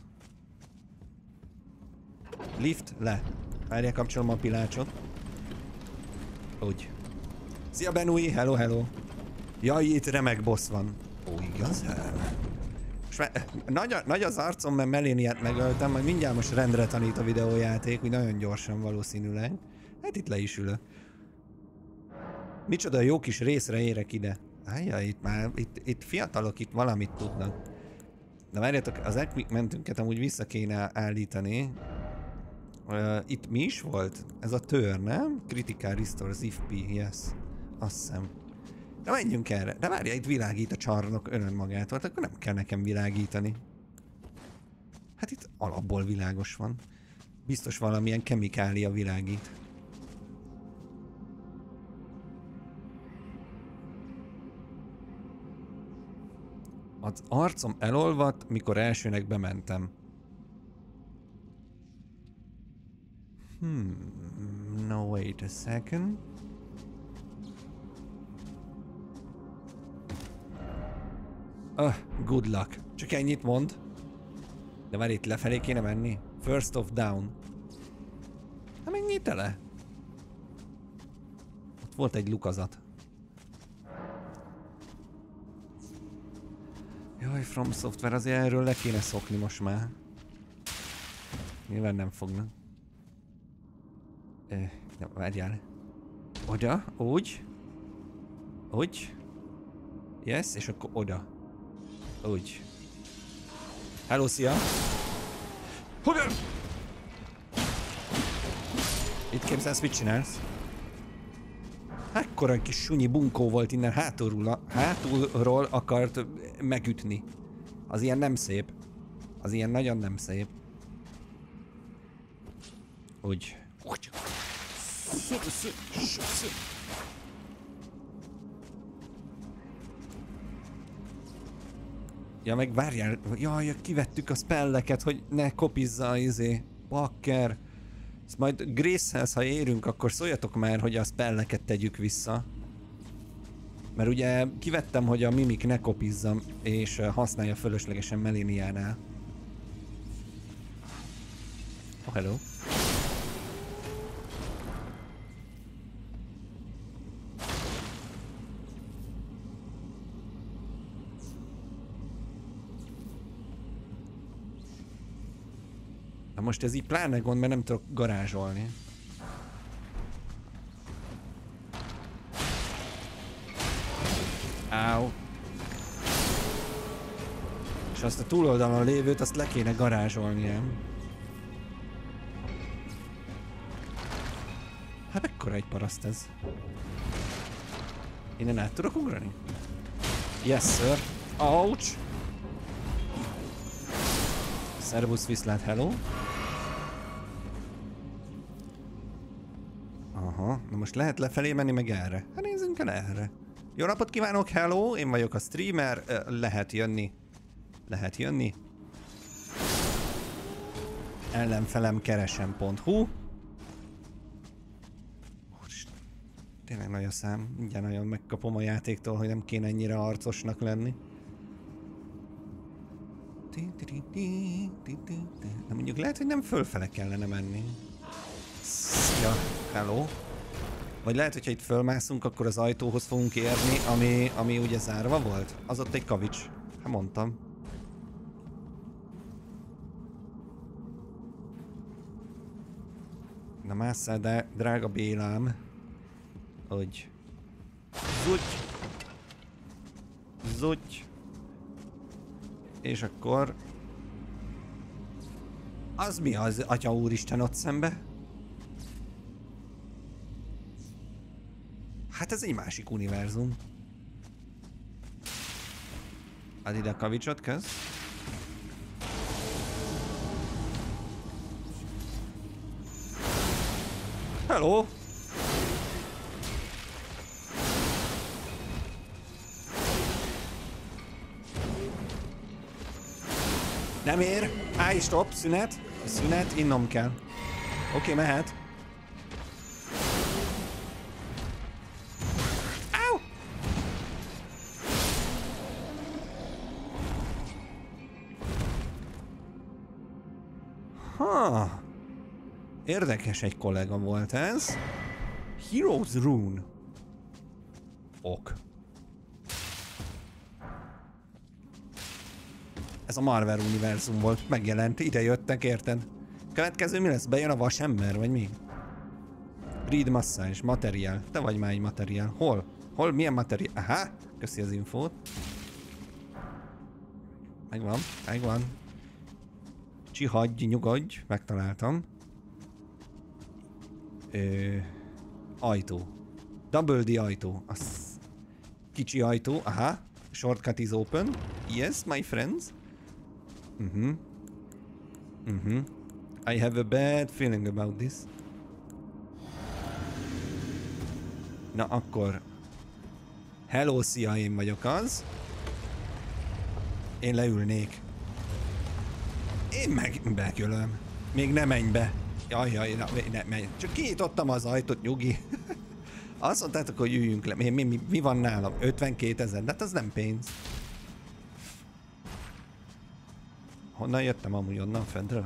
Lift le. Várjál, kapcsolom a pilácsot. Úgy. Szia Benui, hello, hello. Jaj, itt remek boss van. Ó, igazán? Nagy, a, nagy az arcom, mert Meliniát megöltem, majd mindjárt most rendre tanít a videójáték, úgy nagyon gyorsan valószínűleg. Hát itt le is ülök. Micsoda jó kis részre érek ide. Ájjaj, itt már, itt, itt fiatalok itt valamit tudnak. Na várjátok, az equipmentünket amúgy vissza kéne állítani. Uh, itt mi is volt? Ez a tör, nem? Critical Restore Z F P, yes. Azt hiszem. De menjünk erre. De várja, itt világít a csarnok önön magától, akkor nem kell nekem világítani. Hát itt alapból világos van. Biztos valamilyen kemikália világít. Az arcom elolvadt, mikor elsőnek bementem. Hmm, no wait a second. Uh, good luck. Csak ennyit mond. De már itt lefelé kéne menni. First of down. Hát még nyit le. Ott volt egy lukazat. Jaj, From Software, azért erről le kéne szokni most már. Nyilván nem fognak. Eh, na, várjál. Oda, úgy. Úgy. Yes, és akkor oda. Úgy. Hello, szia! Hogyan? Itt képzelsz, mit csinálsz? Ekkora kis sunyi bunkó volt innen hátulról, hátulról akart megütni. Az ilyen nem szép. Az ilyen nagyon nem szép. Úgy. Úgy. Ja, meg várjál. Jaj, kivettük a spelleket, hogy ne kopizza az izé. Bakker. Ezt majd Gracehez, ha érünk, akkor szóljatok már, hogy a spelleket tegyük vissza. Mert ugye kivettem, hogy a Mimik ne kopizzam, és használja fölöslegesen Meliniánál. Oh, hello. Na most ez így pláne gond, mert nem tudok garázsolni. Áú. És azt a túloldalon lévőt, azt le kéne garázsolni, nem? Hát mekkora egy paraszt ez? Innen át tudok ugrani? Yes, sir. Ouch! Szervusz, viszlát, hello. Aha, na most lehet lefelé menni, meg erre. Hát nézzünk el erre. Jó napot kívánok, hello, én vagyok a streamer, lehet jönni. Lehet jönni. ellenfelem keresem pont hu. Tényleg nagy a szám, mindjárt nagyon megkapom a játéktól, hogy nem kéne ennyire arcosnak lenni. De mondjuk lehet, hogy nem fölfele kellene menni. Szia, hello. Vagy lehet, hogyha itt fölmászunk, akkor az ajtóhoz fogunk érni, ami, ami ugye zárva volt. Az ott egy kavics. Hát mondtam. Na másszál, de drága Bélám. Hogy... Zutty! Zutty! És akkor... Az mi az, Atya Úristen, ott szembe? Hát ez egy másik univerzum. Add ide a kavicsot, kösz. Hello! Nem ér! Állj, stop! Szünet! Szünet, innom kell. Oké, okay, mehet. Áú! Ha. Érdekes egy kollega volt ez. Heroes Rune. Ok. Ez a Marvel univerzum volt, megjelent, ide jöttek, érted? Következő mi lesz? Bejön a vasember, vagy mi? Read massage, materiál. Te vagy már egy materiál. Hol? Hol? Milyen materiál? Aha! Köszi az infót. Megvan, megvan. Csihadj, nyugodj, megtaláltam. Ö, ajtó. Double D ajtó. Az kicsi ajtó, aha. Shortcut is open. Yes, my friends. Mhm. Mhm. I have a bad feeling about this. Na akkor. Hello, szia, én vagyok az. Én leülnék. Én meg bekölöm. Még ne menj be. Jaj, jaj, na, ne, menj. Csak kinyitottam az ajtót, nyugi. Azt mondtátok, hogy üljünk le. Mi, mi, mi, mi van nálam? ötvenkétezer, de hát az nem pénz. Honnan jöttem amúgy, onnan fentről?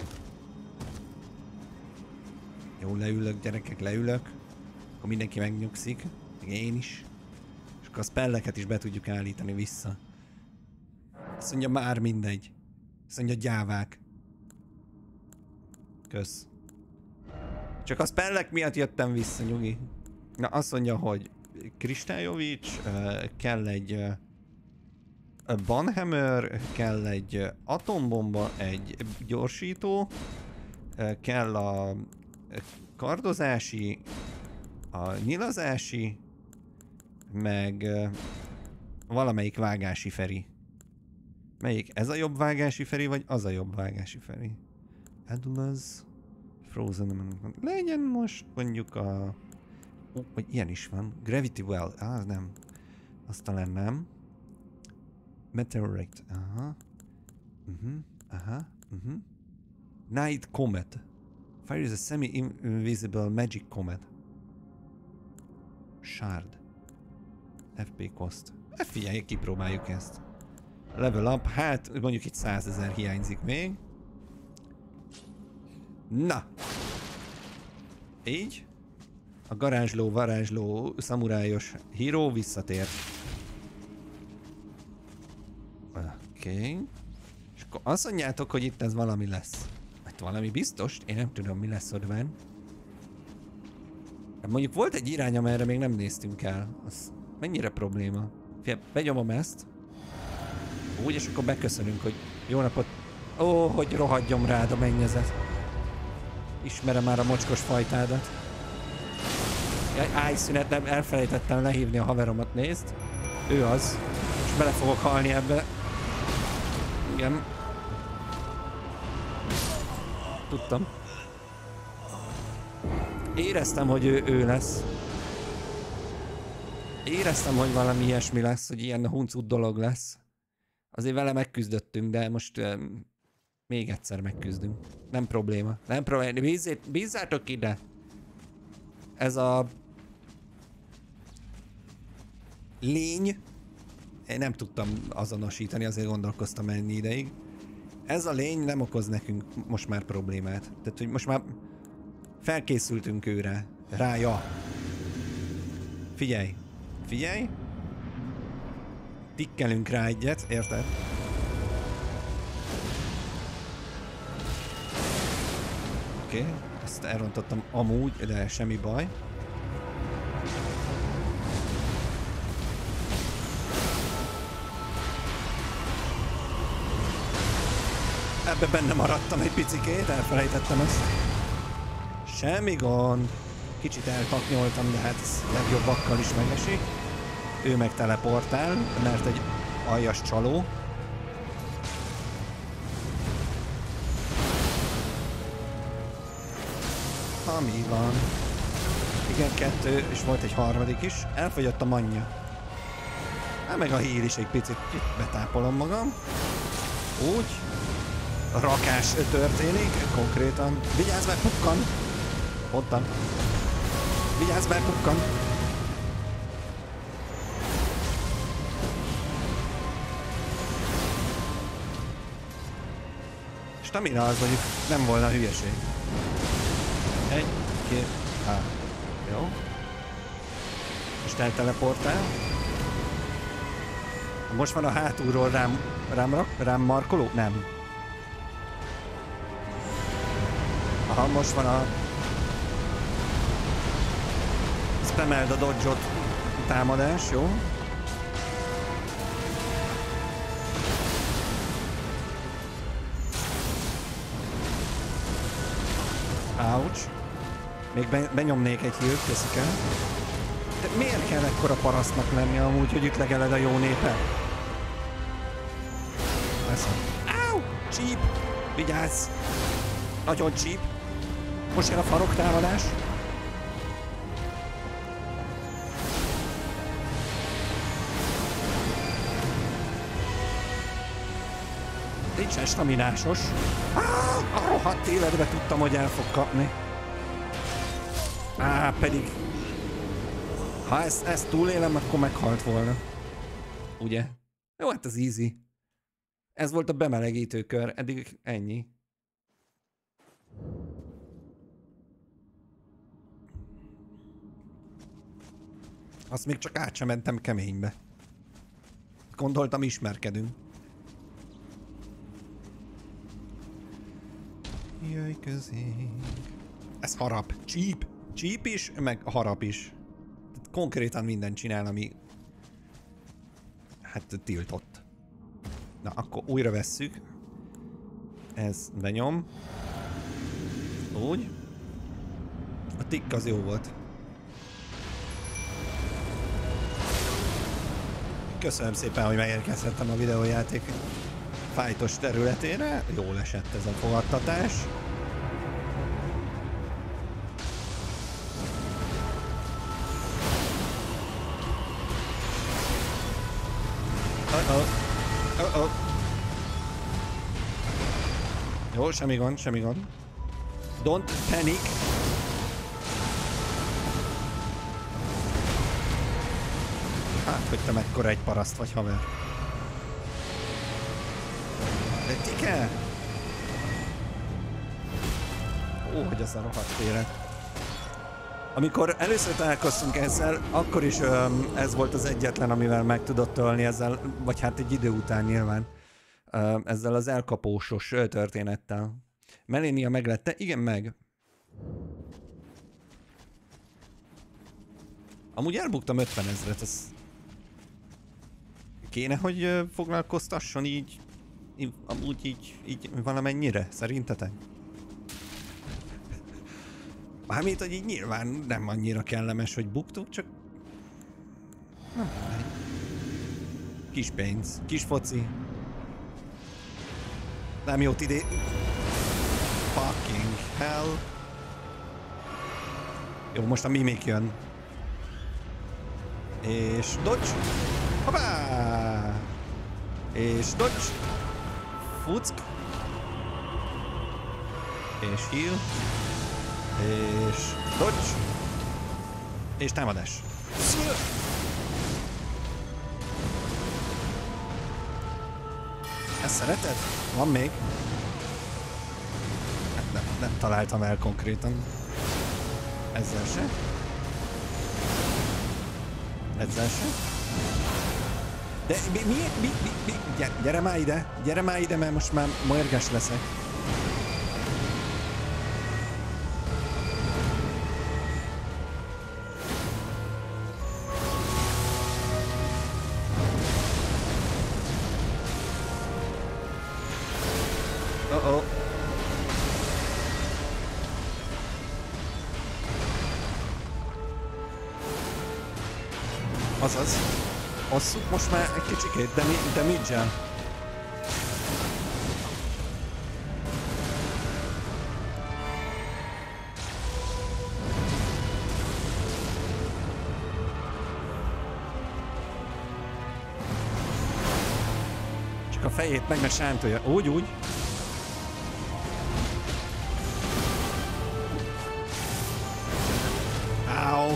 Jó, leülök, gyerekek, leülök. Akkor mindenki megnyugszik. Még én is. És akkor a spelleket is be tudjuk állítani vissza. Azt mondja, már mindegy. Azt mondja, gyávák. Kösz. Csak a spellek miatt jöttem vissza, nyugi. Na, azt mondja, hogy Kristályovics, kell egy Banhammer, kell egy atombomba, egy gyorsító, kell a kardozási, a nyilazási, meg valamelyik vágási feri. Melyik? Ez a jobb vágási feri, vagy az a jobb vágási feri? Edulaz, Frozen, legyen most mondjuk a... Ó, vagy ilyen is van. Gravity Well, ah, az nem. Azt talán nem. Meteorite, aha. Uh-huh, aha, uh-huh. Night Comet. Fire is a semi-invisible magic comet. Shard. ef pé cost. Hát figyelj, kipróbáljuk ezt. Level up, hát mondjuk itt százezer hiányzik még. Na! Így. A garázsló, varázsló, szamurájos híró visszatért. Oké. Okay. És akkor azt mondjátok, hogy itt ez valami lesz. Hát valami biztos, én nem tudom, mi lesz ott benn. Mondjuk volt egy irány, amerre még nem néztünk el. Az mennyire probléma? Figyelj, benyomom ezt. Úgy, és akkor beköszönünk, hogy jó napot. Ó, hogy rohadjam rád a mennyezet. Ismerem már a mocskos fajtádat. Jaj, állj, szünet, nem, elfelejtettem lehívni a haveromat, nézd. Ő az. És bele fogok halni ebbe. Igen. Tudtam. Éreztem, hogy ő, ő lesz. Éreztem, hogy valami ilyesmi lesz, hogy ilyen huncut dolog lesz. Azért vele megküzdöttünk, de most um, még egyszer megküzdünk. Nem probléma. Nem probléma. Bízzét, bízzátok ide. Ez a... lény. Én nem tudtam azonosítani, azért gondolkoztam ennyi ideig. Ez a lény nem okoz nekünk most már problémát. Tehát, hogy most már felkészültünk őre. Rája. Figyelj. Figyelj. Tikkelünk rá egyet, érted? Oké, okay. Ezt elrontottam amúgy, de semmi baj. Ebbe benne maradtam egy picikét, elfelejtettem ezt. Semmi gond. Kicsit eltaknyoltam, de hát ez legjobbakkal is megesik. Ő meg teleportál, mert egy aljas csaló. Ha mi van? Igen, kettő, és volt egy harmadik is. Elfogyott a mannja. Hát meg a hír is egy picit itt betápolom magam. Úgy. A rakás történik, konkrétan. Vigyázz, mert pukkan! Mondtam. Vigyázz, mert pukkan! Stamina az mondjuk nem volna hülyeség. Egy, két, három. Jó. Most elteleportál. Most van a hátulról rám, rám, rak, rám markoló? Nem. Aha, most van a... Spameld a dodge-ot támadás, jó? Ouch. Még be, benyomnék egy heal-t, köszik el. De miért kell ekkora parasztnak lenni amúgy, hogy ütlegeled a jó népet? Leszem. Áú! Cheap! Vigyázz! Nagyon cheap! Most jön a farok támadás. Nincsen staminásos. Ah, a rohadt életbe tudtam, hogy el fog kapni. Á, pedig... Ha ezt, ezt túlélem, akkor meghalt volna. Ugye? Jó, hát az easy. Ez volt a bemelegítő kör, eddig ennyi. Azt még csak át sem mentem keménybe. Gondoltam, ismerkedünk. Jöjj közénk. Ez harap. Csíp. Csíp is, meg harap is. Tehát konkrétan mindent csinál, ami... Hát tiltott. Na, akkor újra vesszük. Ez benyom. Úgy. A tikk az jó volt. Köszönöm szépen, hogy megérkezhettem a videójáték fájtos területére. Jól esett ez a fogadtatás. Uh-oh. Uh-oh. Jó, semmi gond, semmi gond. Don't panic. Hát, hogy te mekkora egy paraszt vagy, haver. De tike! Ó, hogy az a rohadt élet. Amikor először találkoztunk ezzel, akkor is öm, ez volt az egyetlen, amivel meg tudott ölni ezzel, vagy hát egy idő után nyilván, öm, ezzel az elkapósos történettel. Melania meglette? Igen, meg. Amúgy elbuktam ötven ezret, ez... Kéne, hogy foglalkoztasson így, így amúgy így, így valamennyire, szerintetek? Mármint, hogy így nyilván nem annyira kellemes, hogy buktuk, csak... Nem, egy kis pénz, kis foci. Nem jót idé... Fucking hell. Jó, most a mimik jön. És dodge. Hoppá! És dodge. Fuck. És heal. És dodge. És támadás. Ezt szereted? Van még? Hát nem, nem találtam el konkrétan. Ezzel se. Ezzel se. De mi, mi, mi, mi, mi? Gyere, gyere már ide, gyere már ide, mert most már mérges leszek. Uh-oh. Azaz. Osszuk most már egy kicsikét, de mi, de midgel. Csak a fejét meg ne sántolja. Úgy, úgy. Áó.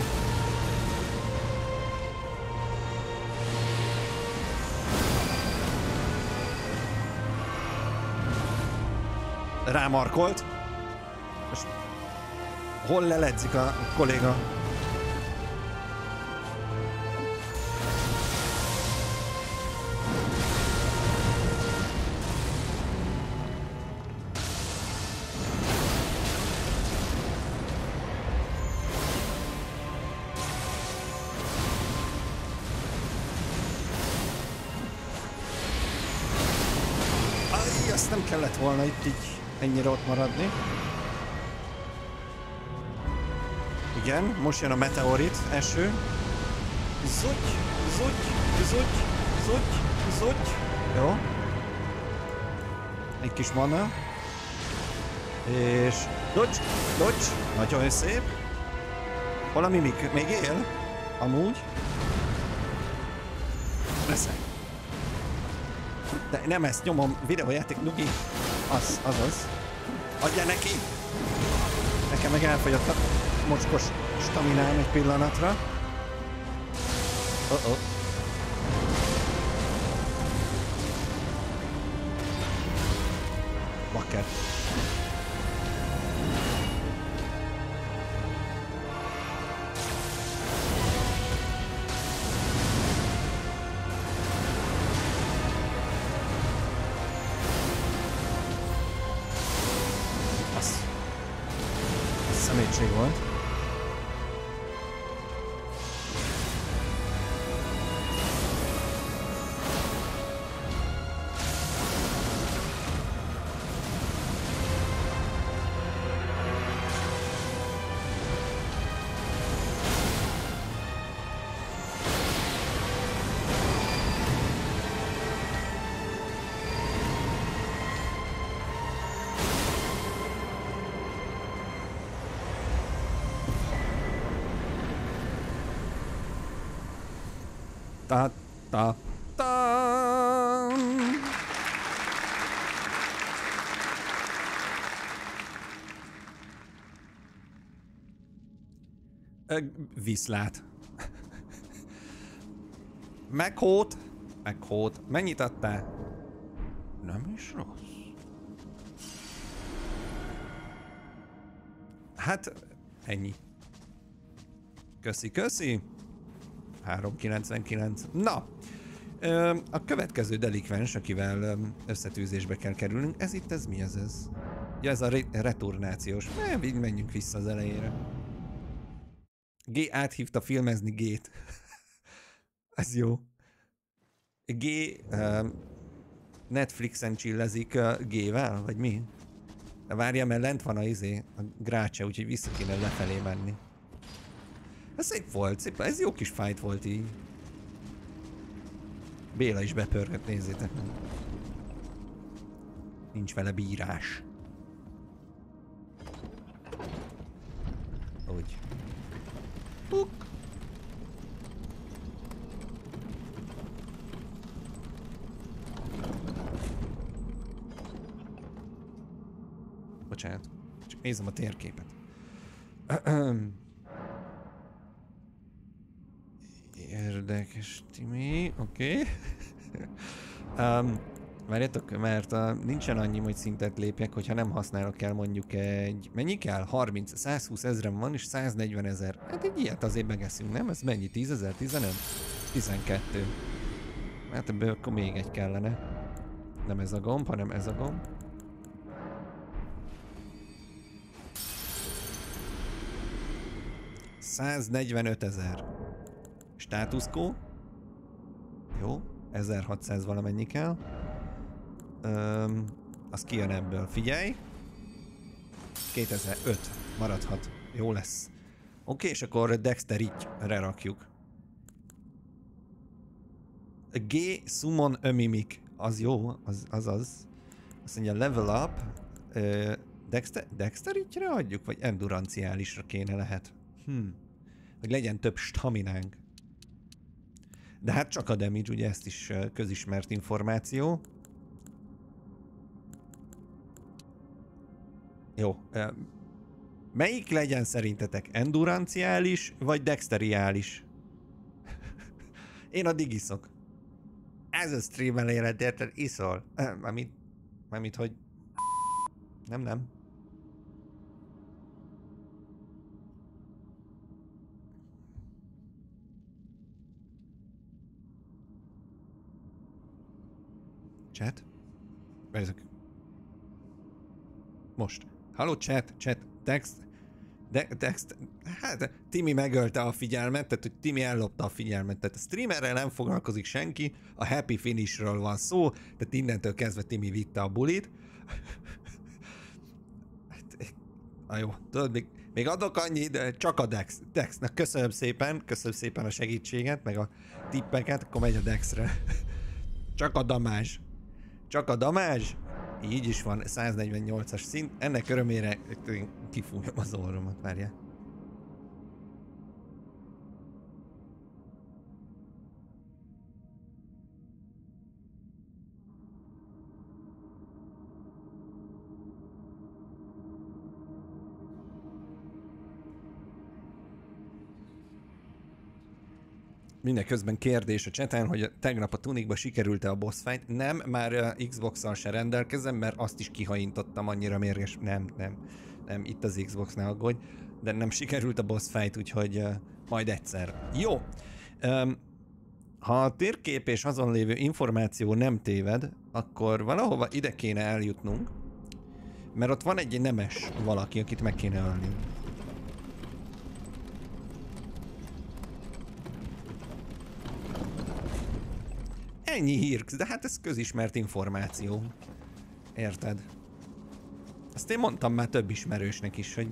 Rámarkolt. Most hol leledzik a kolléga? Aj, azt nem kellett volna itt így ennyire ott maradni. Igen, most jön a meteorit, eső. Zutty, zutty, zutty, zutty, zutty. Jó. Egy kis mana. És dodge, dodge. Nagyon szép. Valami még, még él? Amúgy. Leszek. De nem ezt nyomom, videójáték, nyugi. Az, azaz. Adjál neki! Nekem meg elfogyott a mocskos staminám egy pillanatra. Oh-oh. Bakker. Szemétség volt. Ta ta ta. Viszlát. Meghót. Meghót. Mennyit adtál? Nem is rossz. Hát, ennyi. Köszi, köszi. három kilencvenkilenc. Na, a következő delikvens, akivel összetűzésbe kell kerülnünk, ez itt, ez mi ez ez? Ja, ez a re returnációs. Nem, így menjünk vissza az elejére. G áthívta filmezni G-t. Ez jó. G Netflixen csillezik G-vel, vagy mi? Várja, mert lent van a izé, a grácsa, úgyhogy vissza kéne lefelé menni. Ez szép volt, szép, ez jó kis fight volt így. Béla is bepörgött, nézzétek meg. Nincs vele bírás. Úgy. Puk. Bocsánat, csak nézem a térképet. Érdekes, Timi, oké. Okay. um, Várjátok, mert uh, nincsen annyi, hogy szintet lépjek, hogyha nem használok el mondjuk egy... Mennyi kell? harminc, százhúsz ezeren van és száznegyven ezer. Hát egy ilyet azért megeszünk, nem? Ez mennyi? tízezer? tizenöt? tizenkettő. Hát ebből akkor még egy kellene. Nem ez a gomb, hanem ez a gomb. száznegyvenöt ezer. Status quo. Jó. ezerhatszáz valamennyi kell. Öm, az kijön ebből. Figyelj. kétezer-öt maradhat. Jó lesz. Oké, és akkor Dexter így rakjuk. G summon a mimic. Az jó, az az. az. Azt mondja level up. Ö, Dexter, Dexter így adjuk? Vagy enduranciálisra kéne lehet. Hm. Hogy legyen több staminánk. De hát csak a damage, ugye ezt is közismert információ. Jó. Melyik legyen szerintetek? Enduranciális vagy dexteriális? Én a digiszok. Ez a stream elérhet, érted? Iszol. Mármint, mármint, hogy... Nem, nem. Chat? Várjátok. Most. Halló chat, chat, text, de, text, hát Timi megölte a figyelmet, tehát hogy Timi ellopta a figyelmet, tehát a streamerrel nem foglalkozik senki, a happy finishről van szó, tehát innentől kezdve Timi vitte a bulit. Hát, na jó, tudod, még, még adok annyi, de csak a Dex, Dexnek köszönöm szépen, köszönöm szépen a segítséget, meg a tippeket, akkor megy a Dexre. Csak a damázs. Csak a damázs. Így is van, száznegyvennyolcas szint. Ennek örömére kifújom az orromat, várjál. Mindeközben kérdés a chaten, hogy tegnap a Tunikba sikerült-e a boss fight. Nem, már uh, Xbox-szal se rendelkezem, mert azt is kihajintottam, annyira mérges. Nem, nem, nem, itt az Xbox, ne aggódj. De nem sikerült a boss fight, úgyhogy uh, majd egyszer. Jó. Um, ha a térkép és azon lévő információ nem téved, akkor valahova ide kéne eljutnunk. Mert ott van egy nemes valaki, akit meg kéne ölni. ennyi hír, de hát ez közismert információ. Érted? Azt én mondtam már több ismerősnek is, hogy...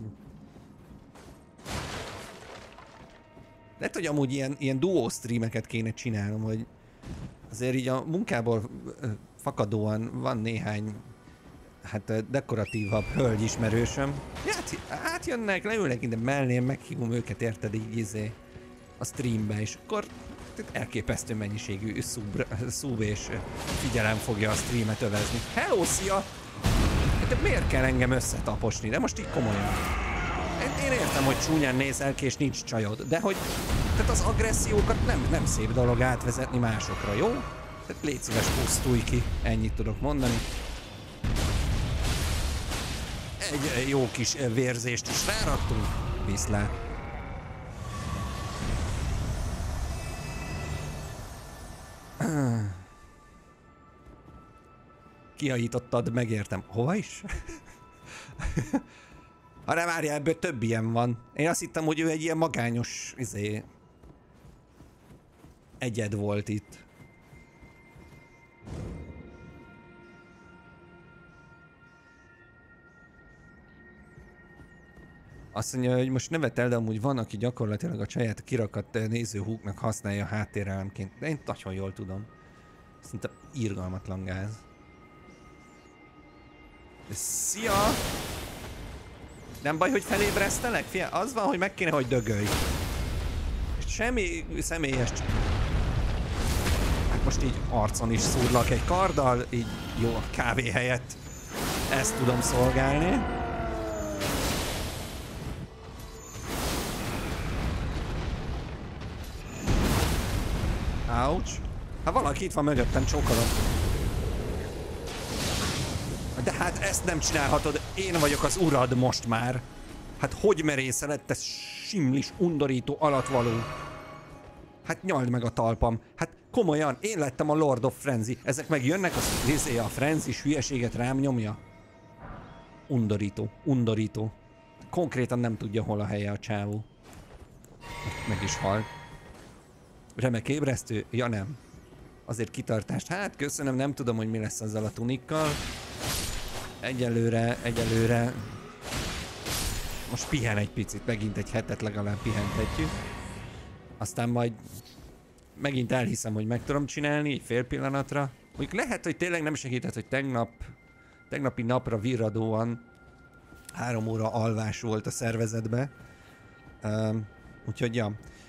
Lehet, hogy amúgy ilyen, ilyen duo streameket kéne csinálnom, hogy azért így a munkából fakadóan van néhány hát dekoratívabb hölgy ismerősöm. Hát átjönnek, leülnek ide mellém, meghívom őket, érted, így izé a streambe, és akkor elképesztő mennyiségű szub, szub és figyelem fogja a streamet övezni. Hello, szia! De miért kell engem összetaposni? De most így komolyan. Én értem, hogy csúnyán nézel ki és nincs csajod, de hogy tehát az agressziókat nem, nem szép dolog átvezetni másokra, jó? Tehát légy szíves, pusztulj ki, ennyit tudok mondani. Egy jó kis vérzést is ráraktunk, viszlát. Kihajítottad, megértem. Hova is? Ha nem várjál, ebből több ilyen van. Én azt hittem, hogy ő egy ilyen magányos, izé... egyed volt itt. Azt mondja, hogy most nevetel, de amúgy van, aki gyakorlatilag a csaját kirakat nézőhúknak használja háttérelemként. De én nagyon jól tudom. Szerintem irgalmatlan gáz. De szia! Nem baj, hogy felébresztelek? Fia, az van, hogy meg kéne, hogy dögölj. És semmi személyes... Hát most így arcon is szúrlak egy karddal, így jó a kávé helyett. Ezt tudom szolgálni. Ouch. Hát valaki itt van mögöttem, csókolom. De hát ezt nem csinálhatod, én vagyok az urad most már. Hát hogy merészeled, te simlis, undorító, alatvaló. Hát nyald meg a talpam. Hát komolyan, én lettem a Lord of Frenzy. Ezek meg jönnek, az izé a Frenzy-s hülyeséget rám nyomja. Undorító, undorító. Konkrétan nem tudja, hol a helye a csávó. Meg is hal. Remek ébresztő? Ja nem. Azért kitartást. Hát köszönöm, nem tudom, hogy mi lesz azzal a tunikkal. Egyelőre, egyelőre... Most pihen egy picit, megint egy hetet legalább pihentetjük. Aztán majd... Megint elhiszem, hogy meg tudom csinálni, egy fél pillanatra. Mondjuk lehet, hogy tényleg nem segített, hogy tegnap... Tegnapi napra virradóan... Három óra alvás volt a szervezetbe. Um, úgyhogy ja.